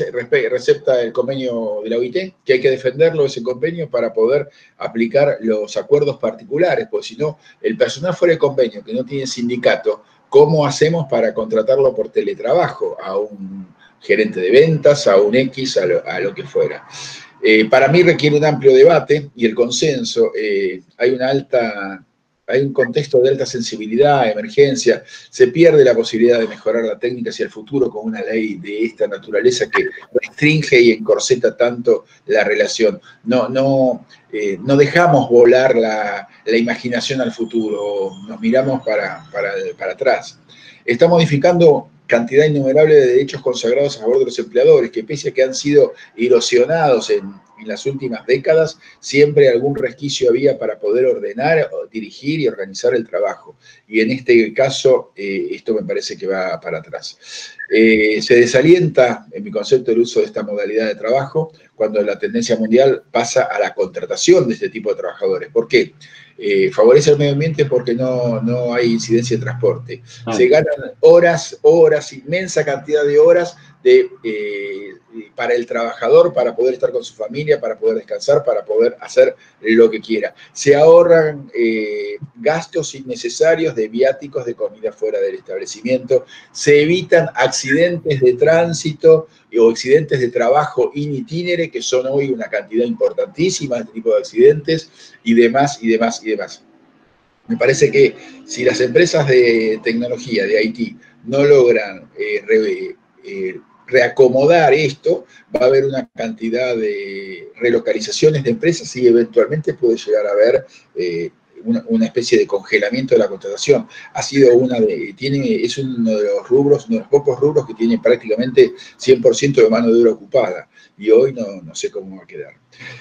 Speaker 2: recepta el convenio de la O I T, que hay que defenderlo, ese convenio, para poder aplicar los acuerdos particulares, porque si no, el personal fuera de convenio, que no tiene sindicato, ¿cómo hacemos para contratarlo por teletrabajo a un gerente de ventas, a un X, a lo, a lo que fuera? Eh, para mí requiere un amplio debate y el consenso. Eh, hay una alta... Hay un contexto de alta sensibilidad, emergencia, se pierde la posibilidad de mejorar la técnica hacia el futuro con una ley de esta naturaleza que restringe y encorseta tanto la relación. No, no, eh, no dejamos volar la, la imaginación al futuro, nos miramos para, para, para atrás. Está modificando cantidad innumerable de derechos consagrados a favor de los empleadores, que pese a que han sido erosionados en, en las últimas décadas, siempre algún resquicio había para poder ordenar, dirigir y organizar el trabajo. Y en este caso, eh, esto me parece que va para atrás. Eh, se desalienta, en mi concepto, el uso de esta modalidad de trabajo cuando la tendencia mundial pasa a la contratación de este tipo de trabajadores. ¿Por qué? Eh, favorece el medio ambiente porque no, no hay incidencia de transporte. Ah. Se ganan horas, horas, inmensa cantidad de horas de, eh, para el trabajador, para poder estar con su familia, para poder descansar, para poder hacer lo que quiera. Se ahorran eh, gastos innecesarios de viáticos de comida fuera del establecimiento, se evitan accidentes de tránsito o accidentes de trabajo in itinere, que son hoy una cantidad importantísima de este tipo de accidentes, y demás, y demás, y demás. Me parece que si las empresas de tecnología, de I T, no logran eh, re, eh, reacomodar esto, va a haber una cantidad de relocalizaciones de empresas y eventualmente puede llegar a haber eh, una, una especie de congelamiento de la contratación. Ha sido una de, tiene, es uno de los rubros, uno de los pocos rubros que tiene prácticamente cien por ciento de mano de obra ocupada, y hoy no, no sé cómo va a quedar.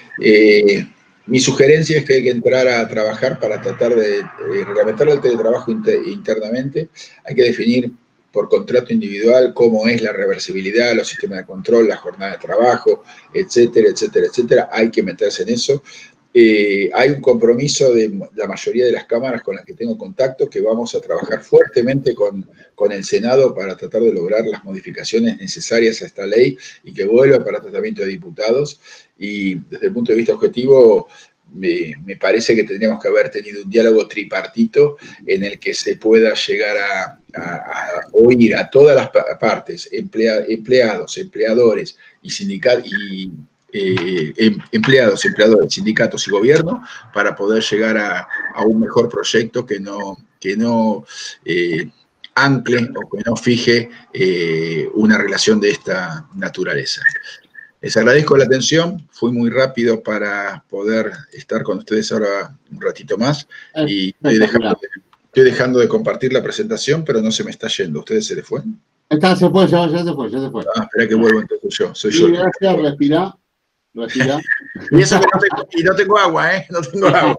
Speaker 2: Eh, Mi sugerencia es que hay que entrar a trabajar para tratar de eh, reglamentar el teletrabajo inter, internamente. Hay que definir por contrato individual cómo es la reversibilidad, los sistemas de control, la jornada de trabajo, etcétera, etcétera, etcétera. Hay que meterse en eso. eh, hay un compromiso de la mayoría de las cámaras con las que tengo contacto, que vamos a trabajar fuertemente con, con el Senado para tratar de lograr las modificaciones necesarias a esta ley y que vuelva para tratamiento de diputados. Y desde el punto de vista objetivo, Me, me parece que tendríamos que haber tenido un diálogo tripartito en el que se pueda llegar a, a, a oír a todas las partes, emplea, empleados, empleadores y sindicatos, y eh, em, empleados, empleadores, sindicatos y gobierno, para poder llegar a, a un mejor proyecto que no, que no eh, ancle o que no fije eh, una relación de esta naturaleza. Les agradezco la atención, fui muy rápido para poder estar con ustedes ahora un ratito más y estoy dejando, de, estoy dejando de compartir la presentación, pero no se me está yendo. ¿Ustedes se les fue?
Speaker 1: Está, se fue, ya, ya se fue, ya se fue.
Speaker 2: Ah, espera que vuelvo entonces yo, soy
Speaker 1: sí,
Speaker 2: yo.
Speaker 1: Gracias, respirá, respirá.
Speaker 2: Y eso que no tengo, y no tengo agua, ¿eh? No tengo agua.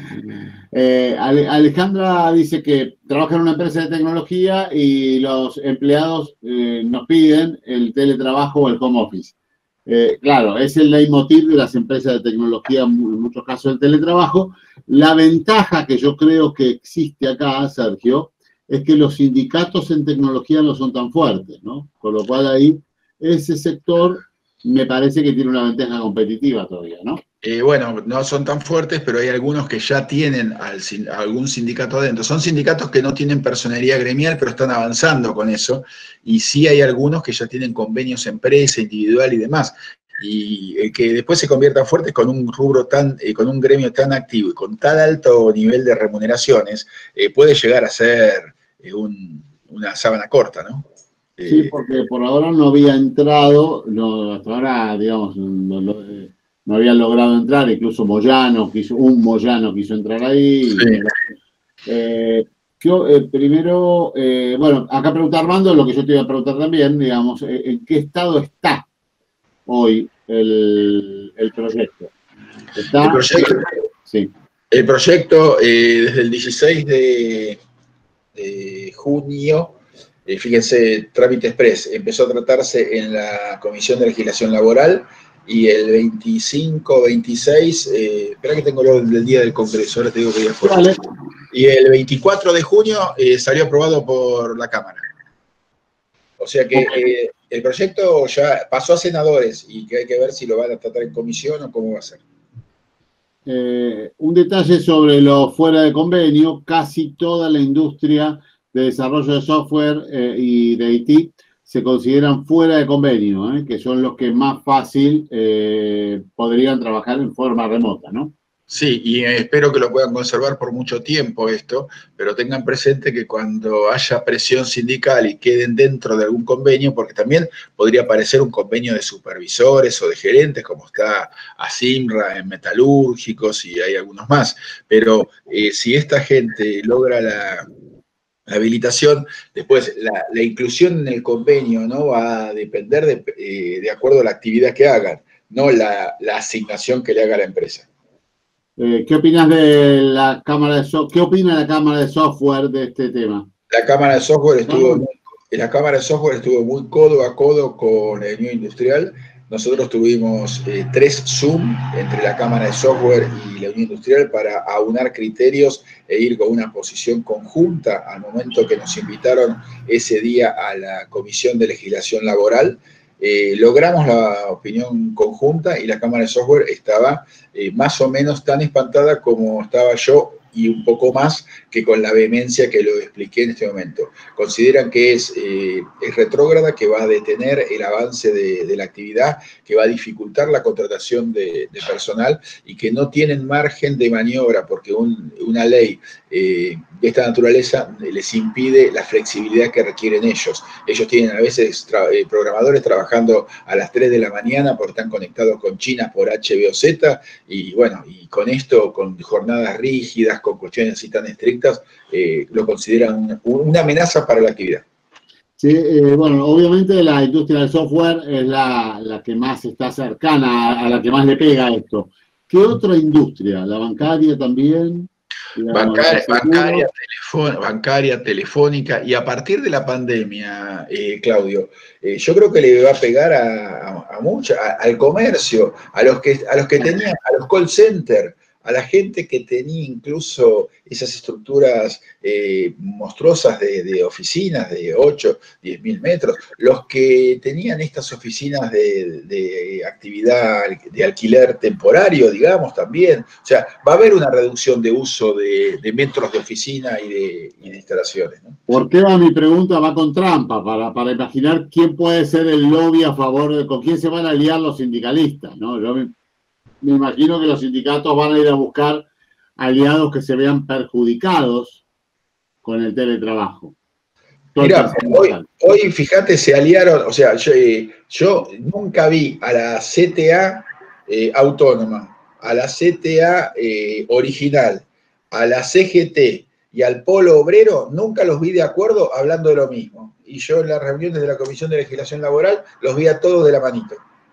Speaker 1: eh, Alejandra dice que trabaja en una empresa de tecnología y los empleados eh, nos piden el teletrabajo o el home office. Eh, claro, es el leitmotiv de las empresas de tecnología, en muchos casos el teletrabajo. La ventaja que yo creo que existe acá, Sergio, es que los sindicatos en tecnología no son tan fuertes, ¿no? Con lo cual ahí ese sector me parece que tiene una ventaja competitiva todavía, ¿no?
Speaker 2: Eh, bueno, no son tan fuertes, pero hay algunos que ya tienen al, algún sindicato adentro. Son sindicatos que no tienen personería gremial, pero están avanzando con eso. Y sí hay algunos que ya tienen convenios empresa, individual y demás. Y eh, que después se conviertan fuertes con un rubro tan, eh, con un gremio tan activo y con tan alto nivel de remuneraciones, eh, puede llegar a ser eh, un, una sábana corta, ¿no? Eh,
Speaker 1: sí, porque por ahora no había entrado, no, hasta ahora, digamos, no, no, no habían logrado entrar, incluso Moyano, quiso, un Moyano quiso entrar ahí.
Speaker 2: Sí.
Speaker 1: Eh, yo, eh, primero, eh, bueno, acá pregunta Armando, lo que yo te iba a preguntar también, digamos, eh, ¿en qué estado está hoy el, el proyecto? ¿Está?
Speaker 2: El proyecto,
Speaker 1: sí.
Speaker 2: El proyecto eh, desde el dieciséis de, de junio, eh, fíjense, trámite express, empezó a tratarse en la Comisión de Legislación Laboral y el veinticinco, veintiséis, eh, espera que tengo lo del día del Congreso, ahora te digo que día fue. Vale. Y el veinticuatro de junio eh, salió aprobado por la Cámara. O sea que eh, el proyecto ya pasó a senadores y que hay que ver si lo van a tratar en comisión o cómo va a ser.
Speaker 1: Eh, un detalle sobre lo fuera de convenio, casi toda la industria de desarrollo de software eh, y de I T se consideran fuera de convenio, eh, que son los que más fácil eh, podrían trabajar en forma remota, ¿no?
Speaker 2: Sí, y espero que lo puedan conservar por mucho tiempo esto, pero tengan presente que cuando haya presión sindical y queden dentro de algún convenio, porque también podría aparecer un convenio de supervisores o de gerentes, como está Asimra en metalúrgicos y hay algunos más, pero eh, si esta gente logra la, la habilitación, después la, la inclusión en el convenio no va a depender de, eh, de acuerdo a la actividad que hagan, no la, la asignación que le haga la empresa.
Speaker 1: Eh, ¿Qué opinas de la cámara de so ¿Qué opina la cámara de software de este tema?
Speaker 2: La cámara de software estuvo muy, la cámara de software estuvo muy codo a codo con el Unión Industrial. Nosotros tuvimos eh, tres Zoom entre la cámara de software y la Unión Industrial para aunar criterios e ir con una posición conjunta al momento que nos invitaron ese día a la Comisión de Legislación Laboral. Eh, logramos la opinión conjunta y la Cámara de Software estaba eh, más o menos tan espantada como estaba yo y un poco más que con la vehemencia que lo expliqué en este momento. Consideran que es, eh, es retrógrada, que va a detener el avance de, de la actividad, que va a dificultar la contratación de, de personal y que no tienen margen de maniobra porque un, una ley eh, de esta naturaleza les impide la flexibilidad que requieren ellos. Ellos tienen a veces tra eh, programadores trabajando a las tres de la mañana porque están conectados con China por H B O Z y bueno, y con esto, con jornadas rígidas, con cuestiones así tan estrictas, eh, lo consideran una, una amenaza para la actividad.
Speaker 1: Sí, eh, bueno, obviamente la industria del software es la, la que más está cercana, a la que más le pega esto. ¿Qué otra industria? ¿La bancaria también? La
Speaker 2: bancaria, bancaria, telefón, bancaria, telefónica, y a partir de la pandemia, eh, Claudio, eh, yo creo que le va a pegar a, a, a mucho, a, al comercio, a los que, a los que tenían, a los call centers, a la gente que tenía incluso esas estructuras eh, monstruosas de, de oficinas de ocho, diez mil metros, los que tenían estas oficinas de, de actividad, de alquiler temporario, digamos, también. O sea, va a haber una reducción de uso de, de metros de oficina y de, y de instalaciones, ¿no?
Speaker 1: ¿Por qué va mi pregunta? Va con trampa, para, para imaginar quién puede ser el lobby a favor de, con quién se van a aliar los sindicalistas, ¿no? Yo me, me imagino que los sindicatos van a ir a buscar aliados que se vean perjudicados con el teletrabajo.
Speaker 2: Mira, hoy, hoy, fíjate, se aliaron, o sea, yo, eh, yo nunca vi a la C T A eh, autónoma, a la C T A eh, original, a la C G T y al Polo Obrero, nunca los vi de acuerdo hablando de lo mismo. Y yo en las reuniones de la Comisión de Legislación Laboral los vi a todos de la manito.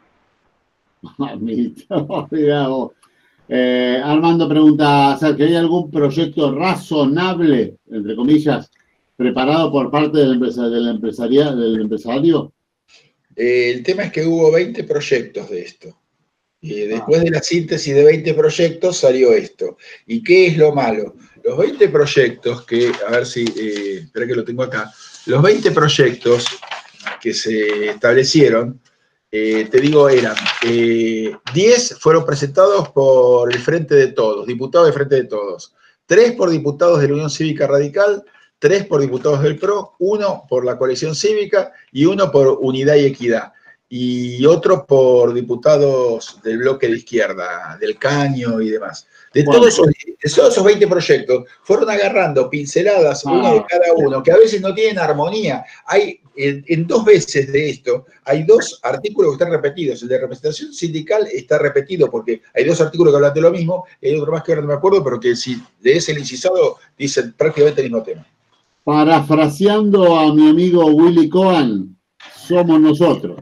Speaker 1: eh, Armando pregunta, ¿que hay algún proyecto razonable, entre comillas, preparado por parte del, empresa, del, empresaria, del empresario?
Speaker 2: Eh, el tema es que hubo veinte proyectos de esto. Y después de la síntesis de veinte proyectos salió esto. ¿Y qué es lo malo? Los veinte proyectos que, a ver si, eh, espera que lo tengo acá, los veinte proyectos que se establecieron, eh, te digo, eran eh, diez fueron presentados por el Frente de Todos, diputados del Frente de Todos, tres por diputados de la Unión Cívica Radical, tres por diputados del P R O, uno por la Coalición Cívica y uno por Unidad y Equidad. Y otro por diputados del bloque de izquierda, del Caño y demás. De, bueno, todos, esos, de todos esos veinte proyectos, fueron agarrando pinceladas, ah, uno de cada uno, que a veces no tienen armonía. Hay, en, en dos veces de esto, hay dos artículos que están repetidos. El de representación sindical está repetido porque hay dos artículos que hablan de lo mismo, y hay otro más que ahora no me acuerdo, pero que si lees el incisado, dicen prácticamente el mismo tema.
Speaker 1: Parafraseando a mi amigo Willy Cohen, somos nosotros.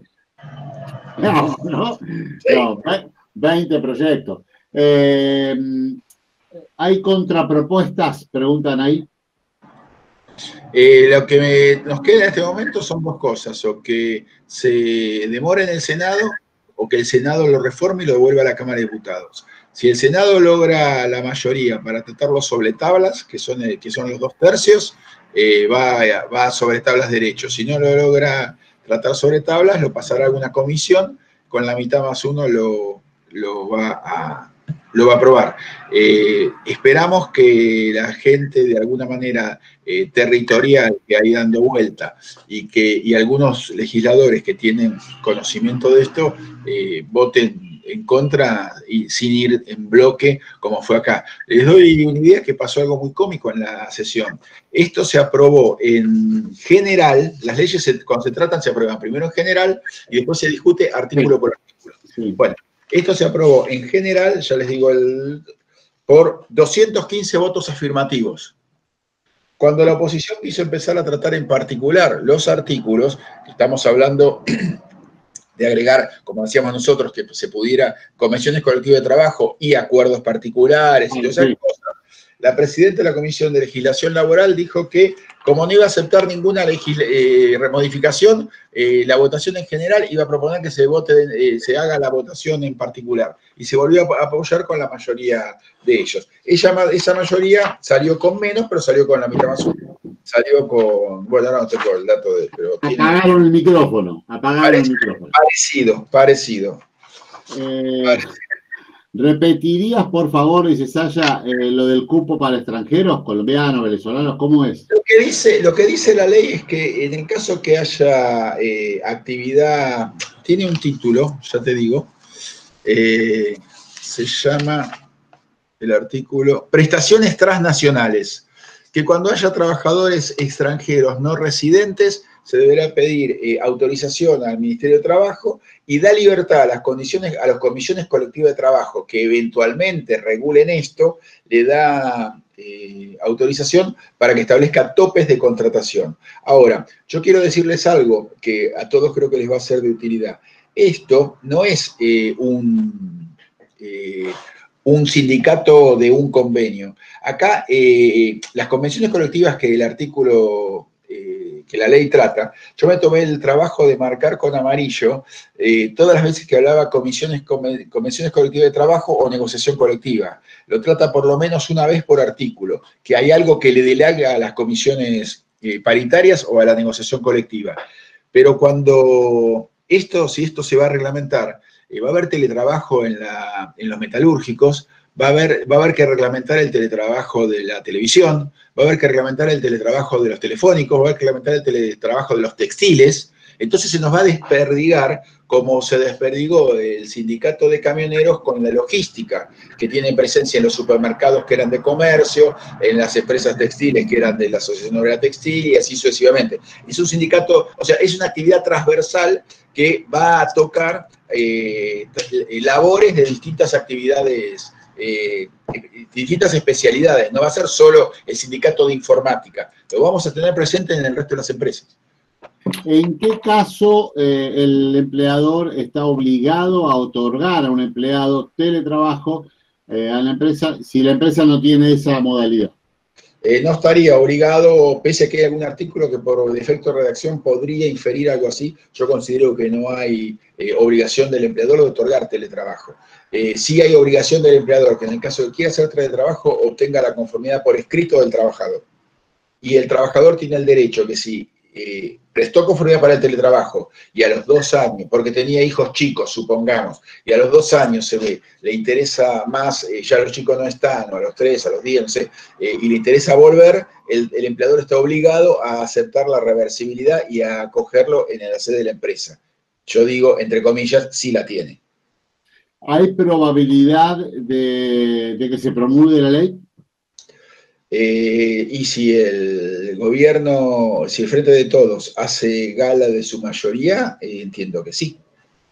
Speaker 1: No, no, sí. No, veinte proyectos. Eh, ¿Hay contrapropuestas? Preguntan ahí.
Speaker 2: Eh, lo que me, nos queda en este momento son dos cosas, o que se demore en el Senado, o que el Senado lo reforme y lo devuelva a la Cámara de Diputados. Si el Senado logra la mayoría para tratarlo sobre tablas, que son, que son los dos tercios, eh, va, va sobre tablas de derechos. Si no lo logra tratar sobre tablas, lo pasará a alguna comisión, con la mitad más uno lo, lo, va, a, lo va a aprobar. Eh, esperamos que la gente de alguna manera eh, territorial que hay dando vuelta y, que, y algunos legisladores que tienen conocimiento de esto eh, voten en contra y sin ir en bloque como fue acá. Les doy una idea que pasó algo muy cómico en la sesión. Esto se aprobó en general, las leyes se, cuando se tratan se aprueban primero en general y después se discute artículo por artículo. Sí. Bueno, esto se aprobó en general, ya les digo, el, por doscientos quince votos afirmativos. Cuando la oposición quiso empezar a tratar en particular los artículos, estamos hablando de agregar, como decíamos nosotros, que se pudiera convenciones colectivas de trabajo y acuerdos particulares y todas esas cosas, la presidenta de la Comisión de Legislación Laboral dijo que, como no iba a aceptar ninguna eh, remodificación, eh, la votación en general iba a proponer que se, vote, eh, se haga la votación en particular. Y se volvió a apoyar con la mayoría de ellos. Ella, esa mayoría salió con menos, pero salió con la mitad más uno. Salió con, bueno, ahora no tengo el dato de... Pero
Speaker 1: apagaron tiene, el micrófono, apagaron parecido, el micrófono.
Speaker 2: Parecido, parecido.
Speaker 1: Eh, parecido. ¿Repetirías, por favor, dice Saya, eh, lo del cupo para extranjeros, colombianos, venezolanos? ¿Cómo es?
Speaker 2: Lo que dice, lo que dice la ley es que en el caso que haya eh, actividad, tiene un título, ya te digo, eh, se llama el artículo Prestaciones transnacionales, que cuando haya trabajadores extranjeros no residentes, se deberá pedir eh, autorización al Ministerio de Trabajo y da libertad a las condiciones, a las comisiones colectivas de trabajo que eventualmente regulen esto, le da eh, autorización para que establezca topes de contratación. Ahora, yo quiero decirles algo que a todos creo que les va a ser de utilidad. Esto no es eh, un, eh, un sindicato de un convenio. Acá, eh, las convenciones colectivas que el artículo... Eh, que la ley trata, yo me tomé el trabajo de marcar con amarillo eh, todas las veces que hablaba comisiones, convenciones colectivas de trabajo o negociación colectiva. Lo trata por lo menos una vez por artículo, que hay algo que le delega a las comisiones eh, paritarias o a la negociación colectiva. Pero cuando esto, si esto se va a reglamentar, eh, va a haber teletrabajo en, la, en los metalúrgicos, Va a, haber, va a haber que reglamentar el teletrabajo de la televisión, va a haber que reglamentar el teletrabajo de los telefónicos, va a haber que reglamentar el teletrabajo de los textiles. Entonces se nos va a desperdigar como se desperdigó el sindicato de camioneros con la logística, que tiene presencia en los supermercados que eran de comercio, en las empresas textiles que eran de la Asociación Obrera Textil y así sucesivamente. Es un sindicato, o sea, es una actividad transversal que va a tocar eh, labores de distintas actividades. Eh, distintas especialidades, no va a ser solo el sindicato de informática, lo vamos a tener presente en el resto de las empresas.
Speaker 1: ¿En qué caso eh, el empleador está obligado a otorgar a un empleado teletrabajo eh, a la empresa si la empresa no tiene esa modalidad?
Speaker 2: Eh, no estaría obligado, pese a que hay algún artículo que por defecto de redacción podría inferir algo así, yo considero que no hay eh, obligación del empleador de otorgar teletrabajo. Eh, sí hay obligación del empleador que en el caso de que quiera hacer teletrabajo obtenga la conformidad por escrito del trabajador. Y el trabajador tiene el derecho que si eh, prestó conformidad para el teletrabajo y a los dos años, porque tenía hijos chicos, supongamos, y a los dos años se ve, le interesa más, eh, ya los chicos no están, o a los tres, a los diez, no sé, eh, y le interesa volver, el, el empleador está obligado a aceptar la reversibilidad y a acogerlo en la sede de la empresa. Yo digo, entre comillas, sí la tiene.
Speaker 1: ¿Hay probabilidad de, de que se promulgue la ley?
Speaker 2: Eh, y si el gobierno, si el Frente de Todos hace gala de su mayoría, eh, entiendo que sí.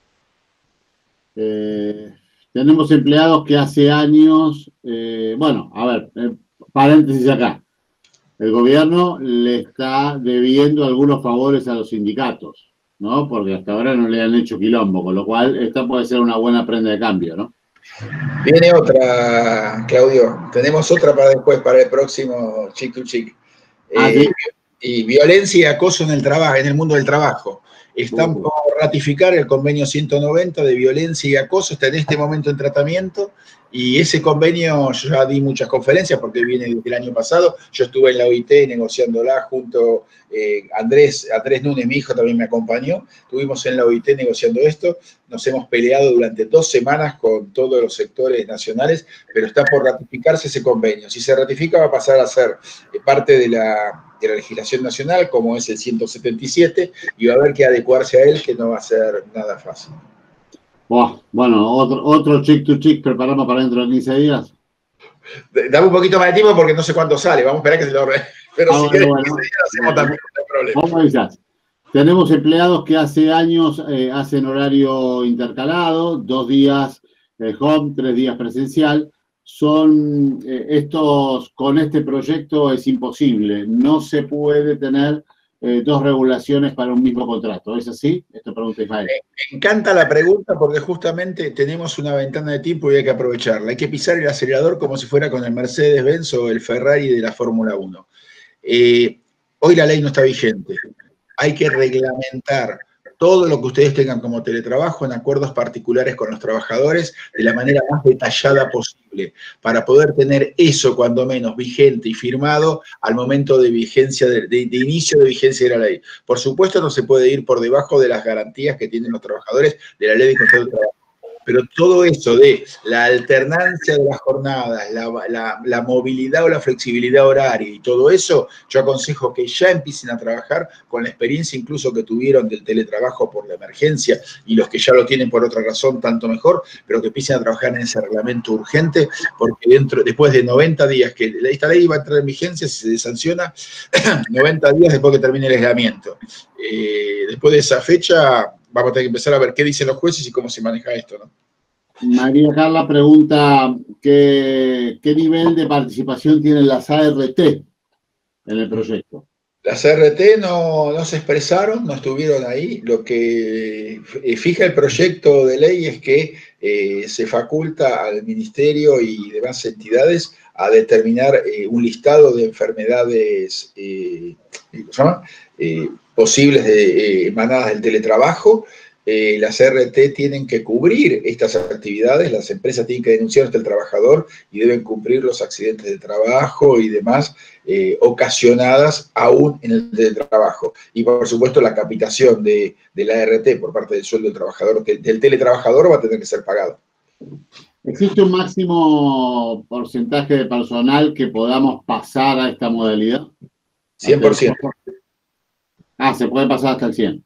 Speaker 1: Eh, tenemos empleados que hace años, eh, bueno, a ver, eh, paréntesis acá. El gobierno le está debiendo algunos favores a los sindicatos, ¿no? Porque hasta ahora no le han hecho quilombo, con lo cual esta puede ser una buena prenda de cambio, ¿no?
Speaker 2: Viene otra, Claudio. Tenemos otra para después, para el próximo Chick to Chick.
Speaker 1: Ah,
Speaker 2: eh,
Speaker 1: ¿sí?
Speaker 2: Y violencia y acoso en el trabajo, en el mundo del trabajo. Están
Speaker 1: Uh,
Speaker 2: por ratificar el convenio ciento noventa de violencia y acoso, está en este momento en tratamiento, y ese convenio yo ya di muchas conferencias porque viene desde el año pasado. Yo estuve en la O I T negociándola junto eh, Andrés, Andrés Núñez, mi hijo, también me acompañó. Estuvimos en la O I T negociando esto, nos hemos peleado durante dos semanas con todos los sectores nacionales, pero está por ratificarse ese convenio. Si se ratifica va a pasar a ser parte de la... de la legislación nacional, como es el ciento setenta y siete, y va a haber que adecuarse a él, que no va a ser nada fácil.
Speaker 1: oh, bueno, otro, otro chick to chick preparamos para dentro de quince días.
Speaker 2: Dame un poquito más de tiempo porque no sé cuándo sale, vamos a esperar que se lo re... Pero
Speaker 1: ah,
Speaker 2: si
Speaker 1: bueno,
Speaker 2: querés
Speaker 1: bueno,
Speaker 2: quince días lo hacemos también, no hay problema.
Speaker 1: ¿Cómo dices? Tenemos empleados que hace años eh, hacen horario intercalado, dos días eh, home, tres días presencial. Son eh, estos, con este proyecto es imposible. No se puede tener eh, dos regulaciones para un mismo contrato. ¿Es así? Esto pregunta Ismael.
Speaker 2: Me encanta la pregunta porque justamente tenemos una ventana de tiempo y hay que aprovecharla. Hay que pisar el acelerador como si fuera con el Mercedes-Benz o el Ferrari de la Fórmula uno. Eh, hoy la ley no está vigente. Hay que reglamentar todo lo que ustedes tengan como teletrabajo en acuerdos particulares con los trabajadores de la manera más detallada posible, para poder tener eso, cuando menos, vigente y firmado al momento de vigencia, de, de, de inicio de vigencia de la ley. Por supuesto, no se puede ir por debajo de las garantías que tienen los trabajadores de la ley de contrato de trabajo. Pero todo eso de la alternancia de las jornadas, la, la, la movilidad o la flexibilidad horaria y todo eso, yo aconsejo que ya empiecen a trabajar con la experiencia incluso que tuvieron del teletrabajo por la emergencia, y los que ya lo tienen por otra razón, tanto mejor, pero que empiecen a trabajar en ese reglamento urgente, porque dentro, después de noventa días, que esta ley va a entrar en vigencia si se sanciona, noventa días después que termine el aislamiento. Eh, después de esa fecha vamos a tener que empezar a ver qué dicen los jueces y cómo se maneja esto, ¿no?
Speaker 1: María Carla pregunta ¿qué, qué nivel de participación tienen las A R T en el proyecto?
Speaker 2: Las A R T no, no se expresaron, no estuvieron ahí. Lo que fija el proyecto de ley es que eh, se faculta al Ministerio y demás entidades a determinar eh, un listado de enfermedades eh, ¿cómo se llama? Eh, posibles de, eh, emanadas del teletrabajo. Eh, las R T tienen que cubrir estas actividades, las empresas tienen que denunciar ante el trabajador y deben cumplir los accidentes de trabajo y demás eh, ocasionadas aún en el teletrabajo. Y por supuesto la capitación de, de la R T por parte del sueldo del trabajador, del teletrabajador va a tener que ser pagado.
Speaker 1: ¿Existe un máximo porcentaje de personal que podamos pasar a esta modalidad?
Speaker 2: cien por ciento.
Speaker 1: Ah, se puede pasar hasta el cien.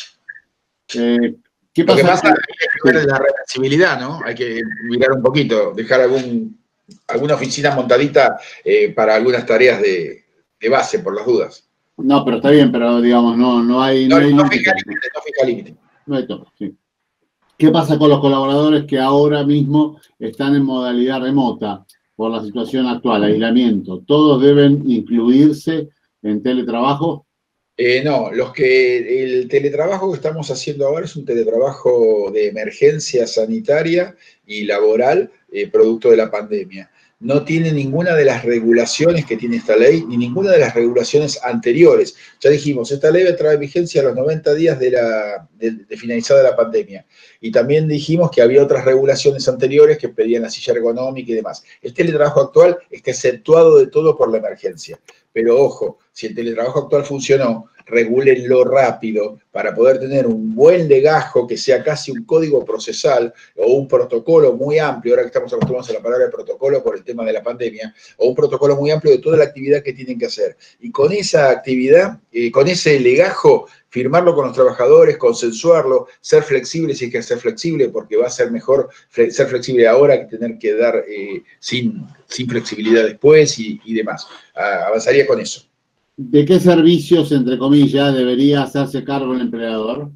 Speaker 1: Eh, ¿qué
Speaker 2: Lo
Speaker 1: pasa?
Speaker 2: que pasa es que ver la reversibilidad, ¿no? Hay que mirar un poquito, dejar algún, alguna oficina montadita eh, para algunas tareas de, de base, por las dudas.
Speaker 1: No, pero está bien, pero digamos, no, no hay...
Speaker 2: No,
Speaker 1: No, hay
Speaker 2: no
Speaker 1: límite.
Speaker 2: fija límite, no fija límite.
Speaker 1: No hay tope, sí. ¿Qué pasa con los colaboradores que ahora mismo están en modalidad remota por la situación actual, aislamiento? ¿Todos deben incluirse en teletrabajo?
Speaker 2: Eh, no, los que el teletrabajo que estamos haciendo ahora es un teletrabajo de emergencia sanitaria y laboral, eh, producto de la pandemia. No tiene ninguna de las regulaciones que tiene esta ley, ni ninguna de las regulaciones anteriores. Ya dijimos, esta ley va a traer vigencia a los noventa días de, la, de, de finalizada la pandemia. Y también dijimos que había otras regulaciones anteriores que pedían la silla ergonómica y demás. El teletrabajo actual está exceptuado de todo por la emergencia. Pero ojo, si el teletrabajo actual funcionó, regúlenlo rápido para poder tener un buen legajo que sea casi un código procesal o un protocolo muy amplio, ahora que estamos acostumbrados a la palabra de protocolo por el tema de la pandemia, o un protocolo muy amplio de toda la actividad que tienen que hacer. Y con esa actividad, eh, con ese legajo, firmarlo con los trabajadores, consensuarlo, ser flexible si hay que ser flexible, porque va a ser mejor ser flexible ahora que tener que dar eh, sin, sin flexibilidad después y, y demás. Ah, avanzaría con eso.
Speaker 1: ¿De qué servicios, entre comillas, debería hacerse cargo el empleador?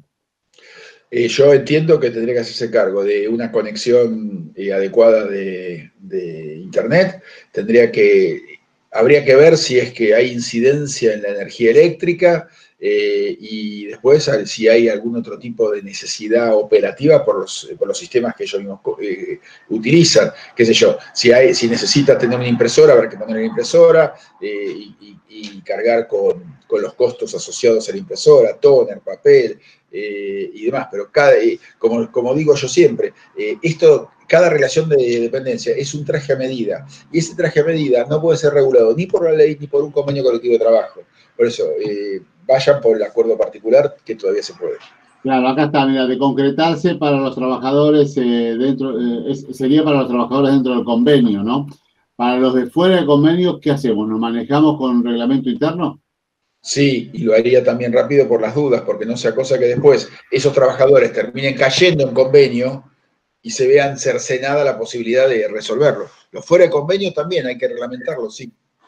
Speaker 2: Eh, yo entiendo que tendría que hacerse cargo de una conexión eh, adecuada de, de Internet. Tendría que, habría que ver si es que hay incidencia en la energía eléctrica eh, y después si hay algún otro tipo de necesidad operativa por los, por los sistemas que ellos mismos eh, utilizan. Qué sé yo, si, hay, si necesita tener una impresora, habrá que poner una impresora eh, y, y, y cargar con, con los costos asociados a la impresora, tóner, papel, Eh, y demás, pero cada, eh, como, como digo yo siempre, eh, esto, cada relación de dependencia es un traje a medida, y ese traje a medida no puede ser regulado ni por la ley ni por un convenio colectivo de trabajo. Por eso, eh, vayan por el acuerdo particular, que todavía se puede.
Speaker 1: Claro, acá está, mira, de concretarse para los trabajadores eh, dentro, eh, es, sería para los trabajadores dentro del convenio, ¿no? Para los de fuera del convenio, ¿qué hacemos? ¿Nos manejamos con reglamento interno?
Speaker 2: Sí, y lo haría también rápido por las dudas, porque no sea cosa que después esos trabajadores terminen cayendo en convenio y se vean cercenada la posibilidad de resolverlo. Los fuera de convenio también hay que reglamentarlo, sí.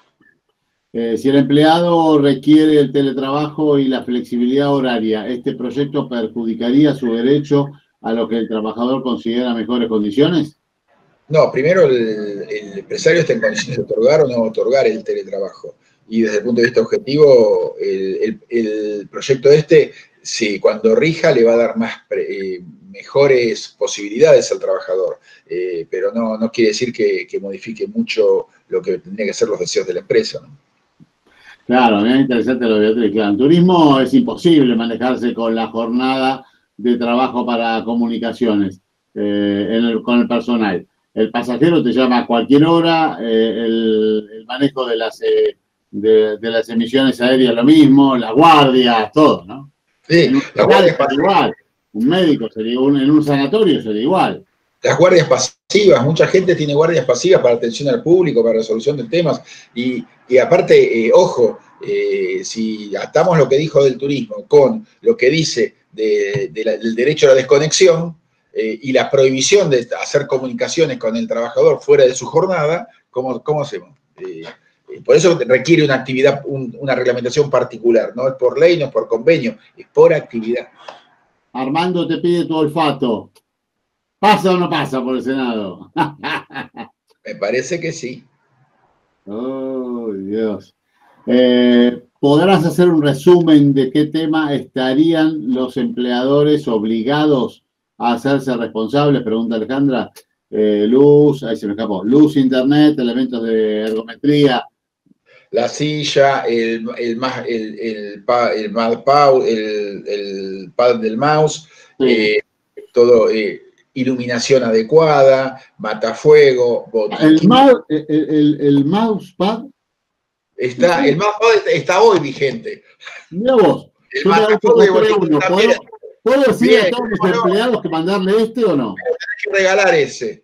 Speaker 1: Eh, si el empleado requiere el teletrabajo y la flexibilidad horaria, ¿este proyecto perjudicaría su derecho a lo que el trabajador considera mejores condiciones?
Speaker 2: No, primero el, el empresario está en condiciones de otorgar o no otorgar el teletrabajo. Y desde el punto de vista objetivo, el, el, el proyecto este, sí, cuando rija, le va a dar más eh, mejores posibilidades al trabajador. Eh, pero no, no quiere decir que, que modifique mucho lo que tendría que ser los deseos de la empresa, ¿no?
Speaker 1: Claro, me interesante lo de Beatriz. Claro, en turismo es imposible manejarse con la jornada de trabajo para comunicaciones eh, en el, con el personal. El pasajero te llama a cualquier hora, eh, el, el manejo de las, eh, de, de las emisiones aéreas lo mismo, las guardias, todo, ¿no?
Speaker 2: Sí,
Speaker 1: en un
Speaker 2: las guardias
Speaker 1: sería igual, un médico sería un, en un sanatorio sería igual.
Speaker 2: Las guardias pasivas, mucha gente tiene guardias pasivas para atención al público, para resolución de temas, y, y aparte, eh, ojo, eh, si atamos lo que dijo del turismo con lo que dice de, de la, del derecho a la desconexión eh, y la prohibición de hacer comunicaciones con el trabajador fuera de su jornada, ¿cómo, cómo hacemos? Eh, por eso requiere una actividad, un, una reglamentación particular, no es por ley, no es por convenio, es por actividad.
Speaker 1: Armando te pide tu olfato. ¿Pasa o no pasa por el Senado?
Speaker 2: Me parece que sí.
Speaker 1: Oh, Dios. Eh, ¿podrás hacer un resumen de qué tema estarían los empleadores obligados a hacerse responsables? Pregunta Alejandra. Eh, luz, ahí se me escapó. Luz, internet, elementos de ergometría.
Speaker 2: La silla, el, el, el, el, el, pad, el, el pad del mouse, sí. eh, todo, eh, iluminación adecuada, matafuego,
Speaker 1: el, mouse, el, el, el mousepad.
Speaker 2: Está, el mousepad está hoy vigente.
Speaker 1: Mira vos.
Speaker 2: El matafuego
Speaker 1: uno. ¿Puedo, ¿Puedo decir bien, a todos mis empleados que mandarle este o no?
Speaker 2: Tenés que regalar ese.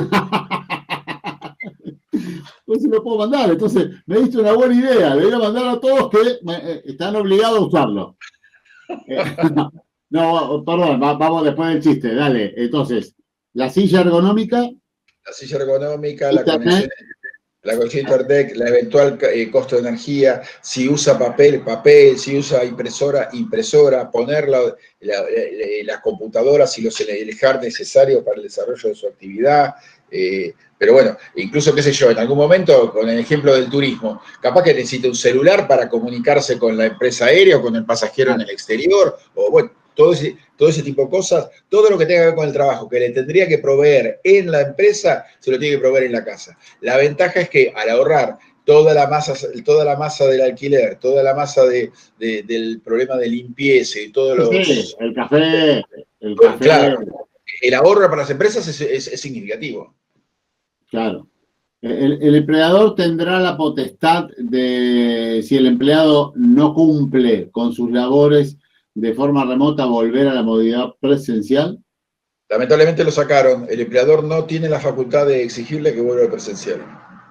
Speaker 1: Pues se lo puedo mandar, entonces me diste una buena idea, le voy a mandar a todos que eh, están obligados a usarlo. Eh, no, no, perdón, va, vamos después del chiste, dale. Entonces, la silla ergonómica.
Speaker 2: La silla ergonómica, la conexión, la conexión a internet, la eventual eh, costo de energía, si usa papel, papel, si usa impresora, impresora, poner la, la, la, las computadoras y los el hardware necesario para el desarrollo de su actividad. Eh, pero bueno, incluso, qué sé yo, en algún momento, con el ejemplo del turismo, capaz que necesita un celular para comunicarse con la empresa aérea o con el pasajero en el exterior, o bueno, todo ese, todo ese tipo de cosas, todo lo que tenga que ver con el trabajo, que le tendría que proveer en la empresa, se lo tiene que proveer en la casa. La ventaja es que al ahorrar toda la masa, toda la masa del alquiler, toda la masa de, de, del problema de limpieza y todos los...
Speaker 1: Sí, el café, el café.
Speaker 2: Claro, el ahorro para las empresas es, es, es significativo.
Speaker 1: Claro. El, el empleador tendrá la potestad de, si el empleado no cumple con sus labores de forma remota, volver a la modalidad presencial.
Speaker 2: Lamentablemente lo sacaron. El empleador no tiene la facultad de exigirle que vuelva al presencial.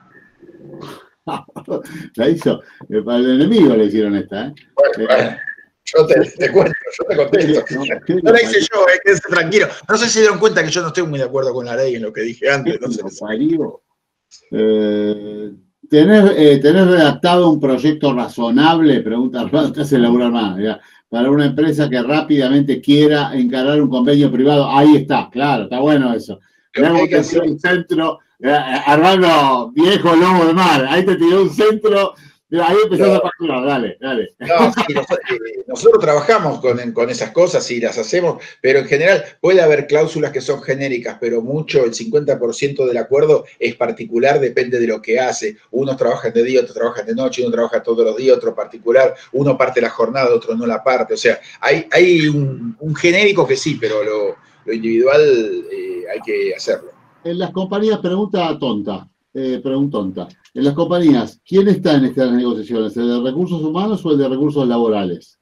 Speaker 1: La hizo. Para el enemigo le hicieron esta, ¿eh?
Speaker 2: Bueno, bueno. Yo te, te cuento, yo te contesto. No, no la hice yo, eh, quédese tranquilo. No sé si se dieron cuenta que yo no estoy muy de acuerdo con la ley en lo que dije antes. No sé.
Speaker 1: Eh, ¿tenés, eh, ¿Tenés redactado un proyecto razonable? Pregunta Armando, te hace laburar más. Ya, para una empresa que rápidamente quiera encarar un convenio privado. Ahí está, claro, está bueno eso. Luego te tiró un centro, eh, Armando, viejo lobo de mar, ahí te tiró un centro. Ahí empezás no, a facturar, dale, dale.
Speaker 2: No, sí, nosotros, eh, nosotros trabajamos con, con esas cosas y las hacemos, pero en general puede haber cláusulas que son genéricas, pero mucho, el cincuenta por ciento del acuerdo es particular, depende de lo que hace. Unos trabajan de día, otros trabajan de noche, uno trabaja todos los días, otro particular, uno parte la jornada, otro no la parte. O sea, hay, hay un, un genérico que sí, pero lo, lo individual eh, hay que hacerlo.
Speaker 1: En las compañías, pregunta tonta. Eh, pregunta tonta. En las compañías, ¿quién está en estas negociaciones? ¿El de recursos humanos o el de recursos laborales?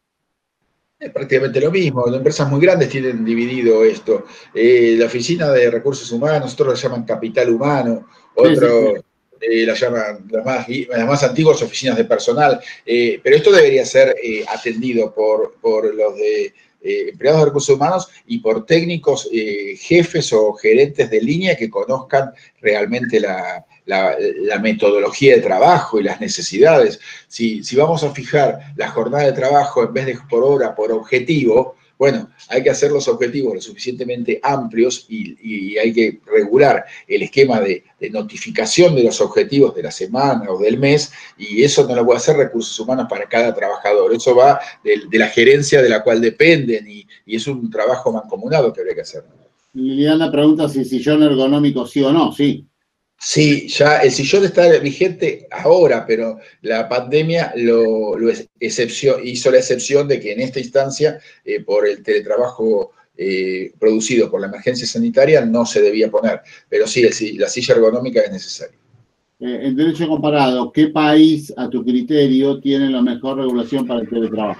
Speaker 2: Es prácticamente lo mismo. Las empresas muy grandes tienen dividido esto. Eh, la oficina de recursos humanos, otros la llaman capital humano, otros sí, sí, sí. Eh, la llaman las más, las más antiguas oficinas de personal. Eh, pero esto debería ser eh, atendido por, por los de eh, empleados de recursos humanos y por técnicos, eh, jefes o gerentes de línea que conozcan realmente la... La, la metodología de trabajo y las necesidades. Si, si vamos a fijar la jornada de trabajo en vez de por hora, por objetivo, bueno, hay que hacer los objetivos lo suficientemente amplios y, y hay que regular el esquema de, de notificación de los objetivos de la semana o del mes, y eso no lo puede hacer recursos humanos para cada trabajador. Eso va de, de la gerencia de la cual dependen y, y es un trabajo mancomunado que habría que hacer.
Speaker 1: Liliana pregunta si sillón ergonómico sí o no, sí.
Speaker 2: Sí, ya el sillón está vigente ahora, pero la pandemia lo, lo excepción, hizo la excepción de que en esta instancia, eh, por el teletrabajo eh, producido por la emergencia sanitaria, no se debía poner. Pero sí, el, la silla ergonómica es necesaria.
Speaker 1: Eh, en derecho comparado, ¿qué país, a tu criterio, tiene la mejor regulación para el teletrabajo?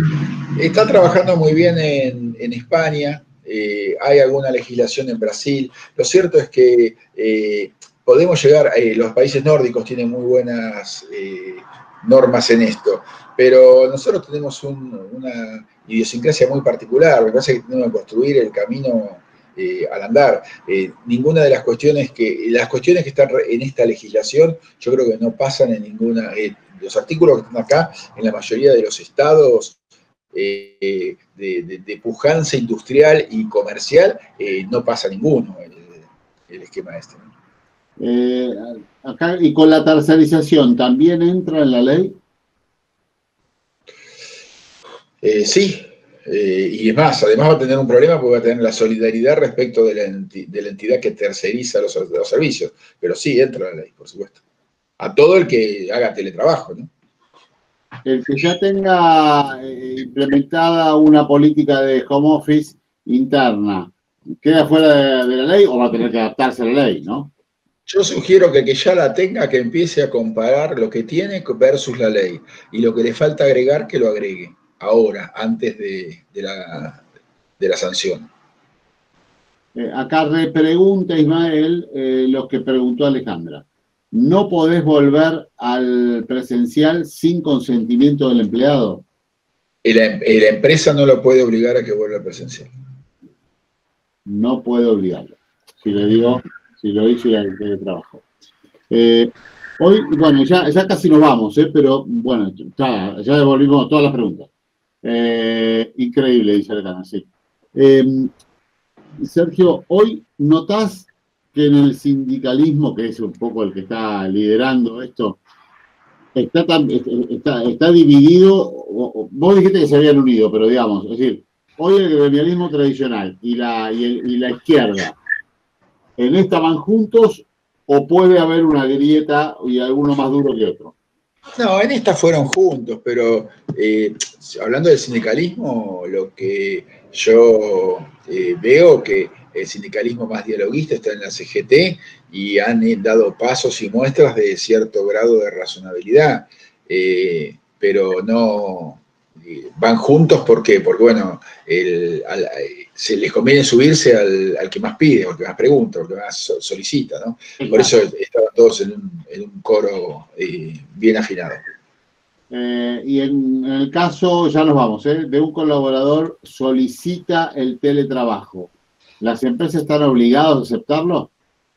Speaker 2: Está trabajando muy bien en, en España, eh, hay alguna legislación en Brasil. Lo cierto es que... Eh, podemos llegar, eh, los países nórdicos tienen muy buenas eh, normas en esto, pero nosotros tenemos un, una idiosincrasia muy particular. Me parece que tenemos que construir el camino eh, al andar. Eh, ninguna de las cuestiones que, las cuestiones que están en esta legislación, yo creo que no pasan en ninguna, eh, los artículos que están acá, en la mayoría de los estados, eh, de, de, de pujanza industrial y comercial, eh, no pasa ninguno el, el esquema este, ¿no?
Speaker 1: Eh, acá, y con la tercerización, ¿también entra en la ley?
Speaker 2: Eh, sí, Eh, y es más, además va a tener un problema porque va a tener la solidaridad respecto de la, enti de la entidad que terceriza los, los servicios. Pero sí, entra la ley, por supuesto. A todo el que haga teletrabajo, ¿no?
Speaker 1: El que ya tenga eh, implementada una política de home office interna, ¿queda fuera de, de la ley o va a tener que adaptarse a la ley, no?
Speaker 2: Yo sugiero que el que ya la tenga, que empiece a comparar lo que tiene versus la ley. Y lo que le falta agregar, que lo agregue. Ahora, antes de, de, la, de la sanción.
Speaker 1: Eh, acá repregunta Ismael eh, lo que preguntó Alejandra. ¿No podés volver al presencial sin consentimiento del empleado?
Speaker 2: La, la empresa no lo puede obligar a que vuelva al presencial.
Speaker 1: No puede obligarlo. Si le digo, si lo hizo ya el teletrabajo. Eh, hoy, bueno, ya, ya casi nos vamos, eh, pero bueno, ya, ya devolvimos todas las preguntas. Eh, increíble, dice Alejandra, sí. Eh, Sergio, hoy notás que en el sindicalismo, que es un poco el que está liderando esto, está, tan, está, está dividido, vos dijiste que se habían unido, pero digamos, es decir, hoy el gremialismo tradicional y la, y, el, y la izquierda, ¿en esta van juntos o puede haber una grieta y alguno más duro que otro?
Speaker 2: No, en esta fueron juntos, pero eh, hablando del sindicalismo, lo que yo eh, veo que el sindicalismo más dialoguista está en la C G T y han dado pasos y muestras de cierto grado de razonabilidad, eh, pero no eh, van juntos. ¿Por qué? Porque, bueno, el, al, se les conviene subirse al, al que más pide, al que más pregunta, al que más solicita, ¿no? Por eso estaban todos en un, en un coro eh, bien afinado.
Speaker 1: Eh, y en, en el caso, ya nos vamos, ¿eh? de un colaborador solicita el teletrabajo, ¿las empresas están obligadas a aceptarlo?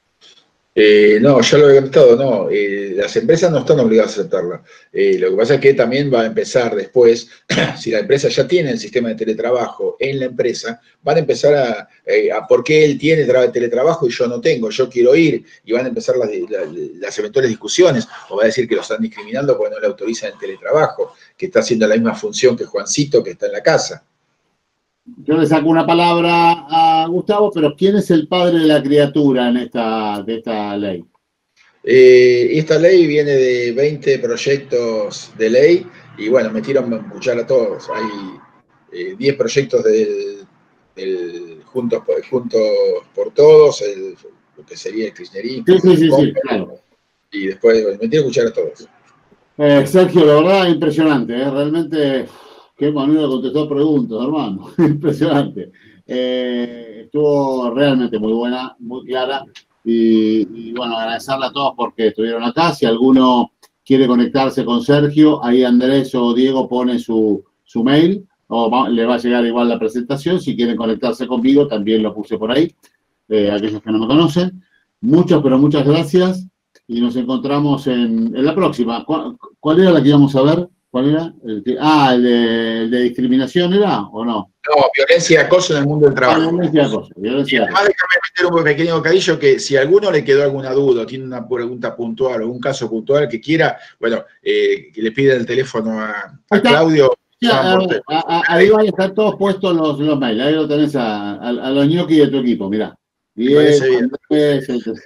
Speaker 2: Eh, no, ya lo he contestado, no. Eh, las empresas no están obligadas a aceptarlo. Eh, lo que pasa es que también va a empezar después, si la empresa ya tiene el sistema de teletrabajo en la empresa, van a empezar a, eh, a ¿por qué él tiene teletrabajo y yo no tengo? Yo quiero ir, y van a empezar las, las, las eventuales discusiones, o va a decir que lo están discriminando porque no le autorizan el teletrabajo, que está haciendo la misma función que Juancito, que está en la casa.
Speaker 1: Yo le saco una palabra a Gustavo, pero ¿quién es el padre de la criatura en esta, de esta ley?
Speaker 2: Eh, esta ley viene de veinte proyectos de ley y bueno, metieron a escuchar a todos. Hay eh, diez proyectos del, del Juntos, por, Juntos por Todos, el, lo que sería el kirchnerismo.
Speaker 1: Sí, sí, sí, sí, claro.
Speaker 2: Y después bueno, metieron a escuchar a todos.
Speaker 1: Eh, Sergio, la verdad, impresionante, ¿eh? Realmente... Qué manera de contestar preguntas, hermano. Impresionante. Eh, estuvo realmente muy buena, muy clara. Y, y bueno, agradecerle a todos porque estuvieron acá. Si alguno quiere conectarse con Sergio, ahí Andrés o Diego pone su, su mail. O va, le va a llegar igual la presentación. Si quieren conectarse conmigo, también lo puse por ahí. Eh, aquellos que no me conocen. Muchas, pero muchas gracias. Y nos encontramos en, en la próxima. ¿Cuál, ¿Cuál era la que íbamos a ver? ¿Cuál era? El que, ah, el de, el de discriminación era, ¿o no?
Speaker 2: No, violencia y acoso en el mundo del trabajo.
Speaker 1: Ah, violencia y acoso. Violencia y acoso.
Speaker 2: Además, déjame meter un pequeño bocadillo que si a alguno le quedó alguna duda, o tiene una pregunta puntual o un caso puntual que quiera, bueno, eh, que le pida el teléfono a, a Claudio.
Speaker 1: Sí, a, a, a, ahí van a estar todos puestos los, los mails. Ahí lo tenés a, a, a los ñoquis de tu equipo, mirá. Bien, bien.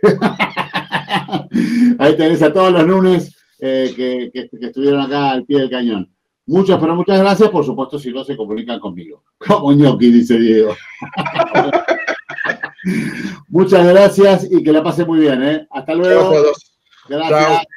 Speaker 1: Ahí tenés a todos los lunes. Eh, que, que, que estuvieron acá al pie del cañón. Muchas, pero muchas gracias. Por supuesto, si no se comunican conmigo. Como ñoqui, dice Diego. Muchas gracias y que la pase muy bien, ¿eh? Hasta luego. Gracias. Chao.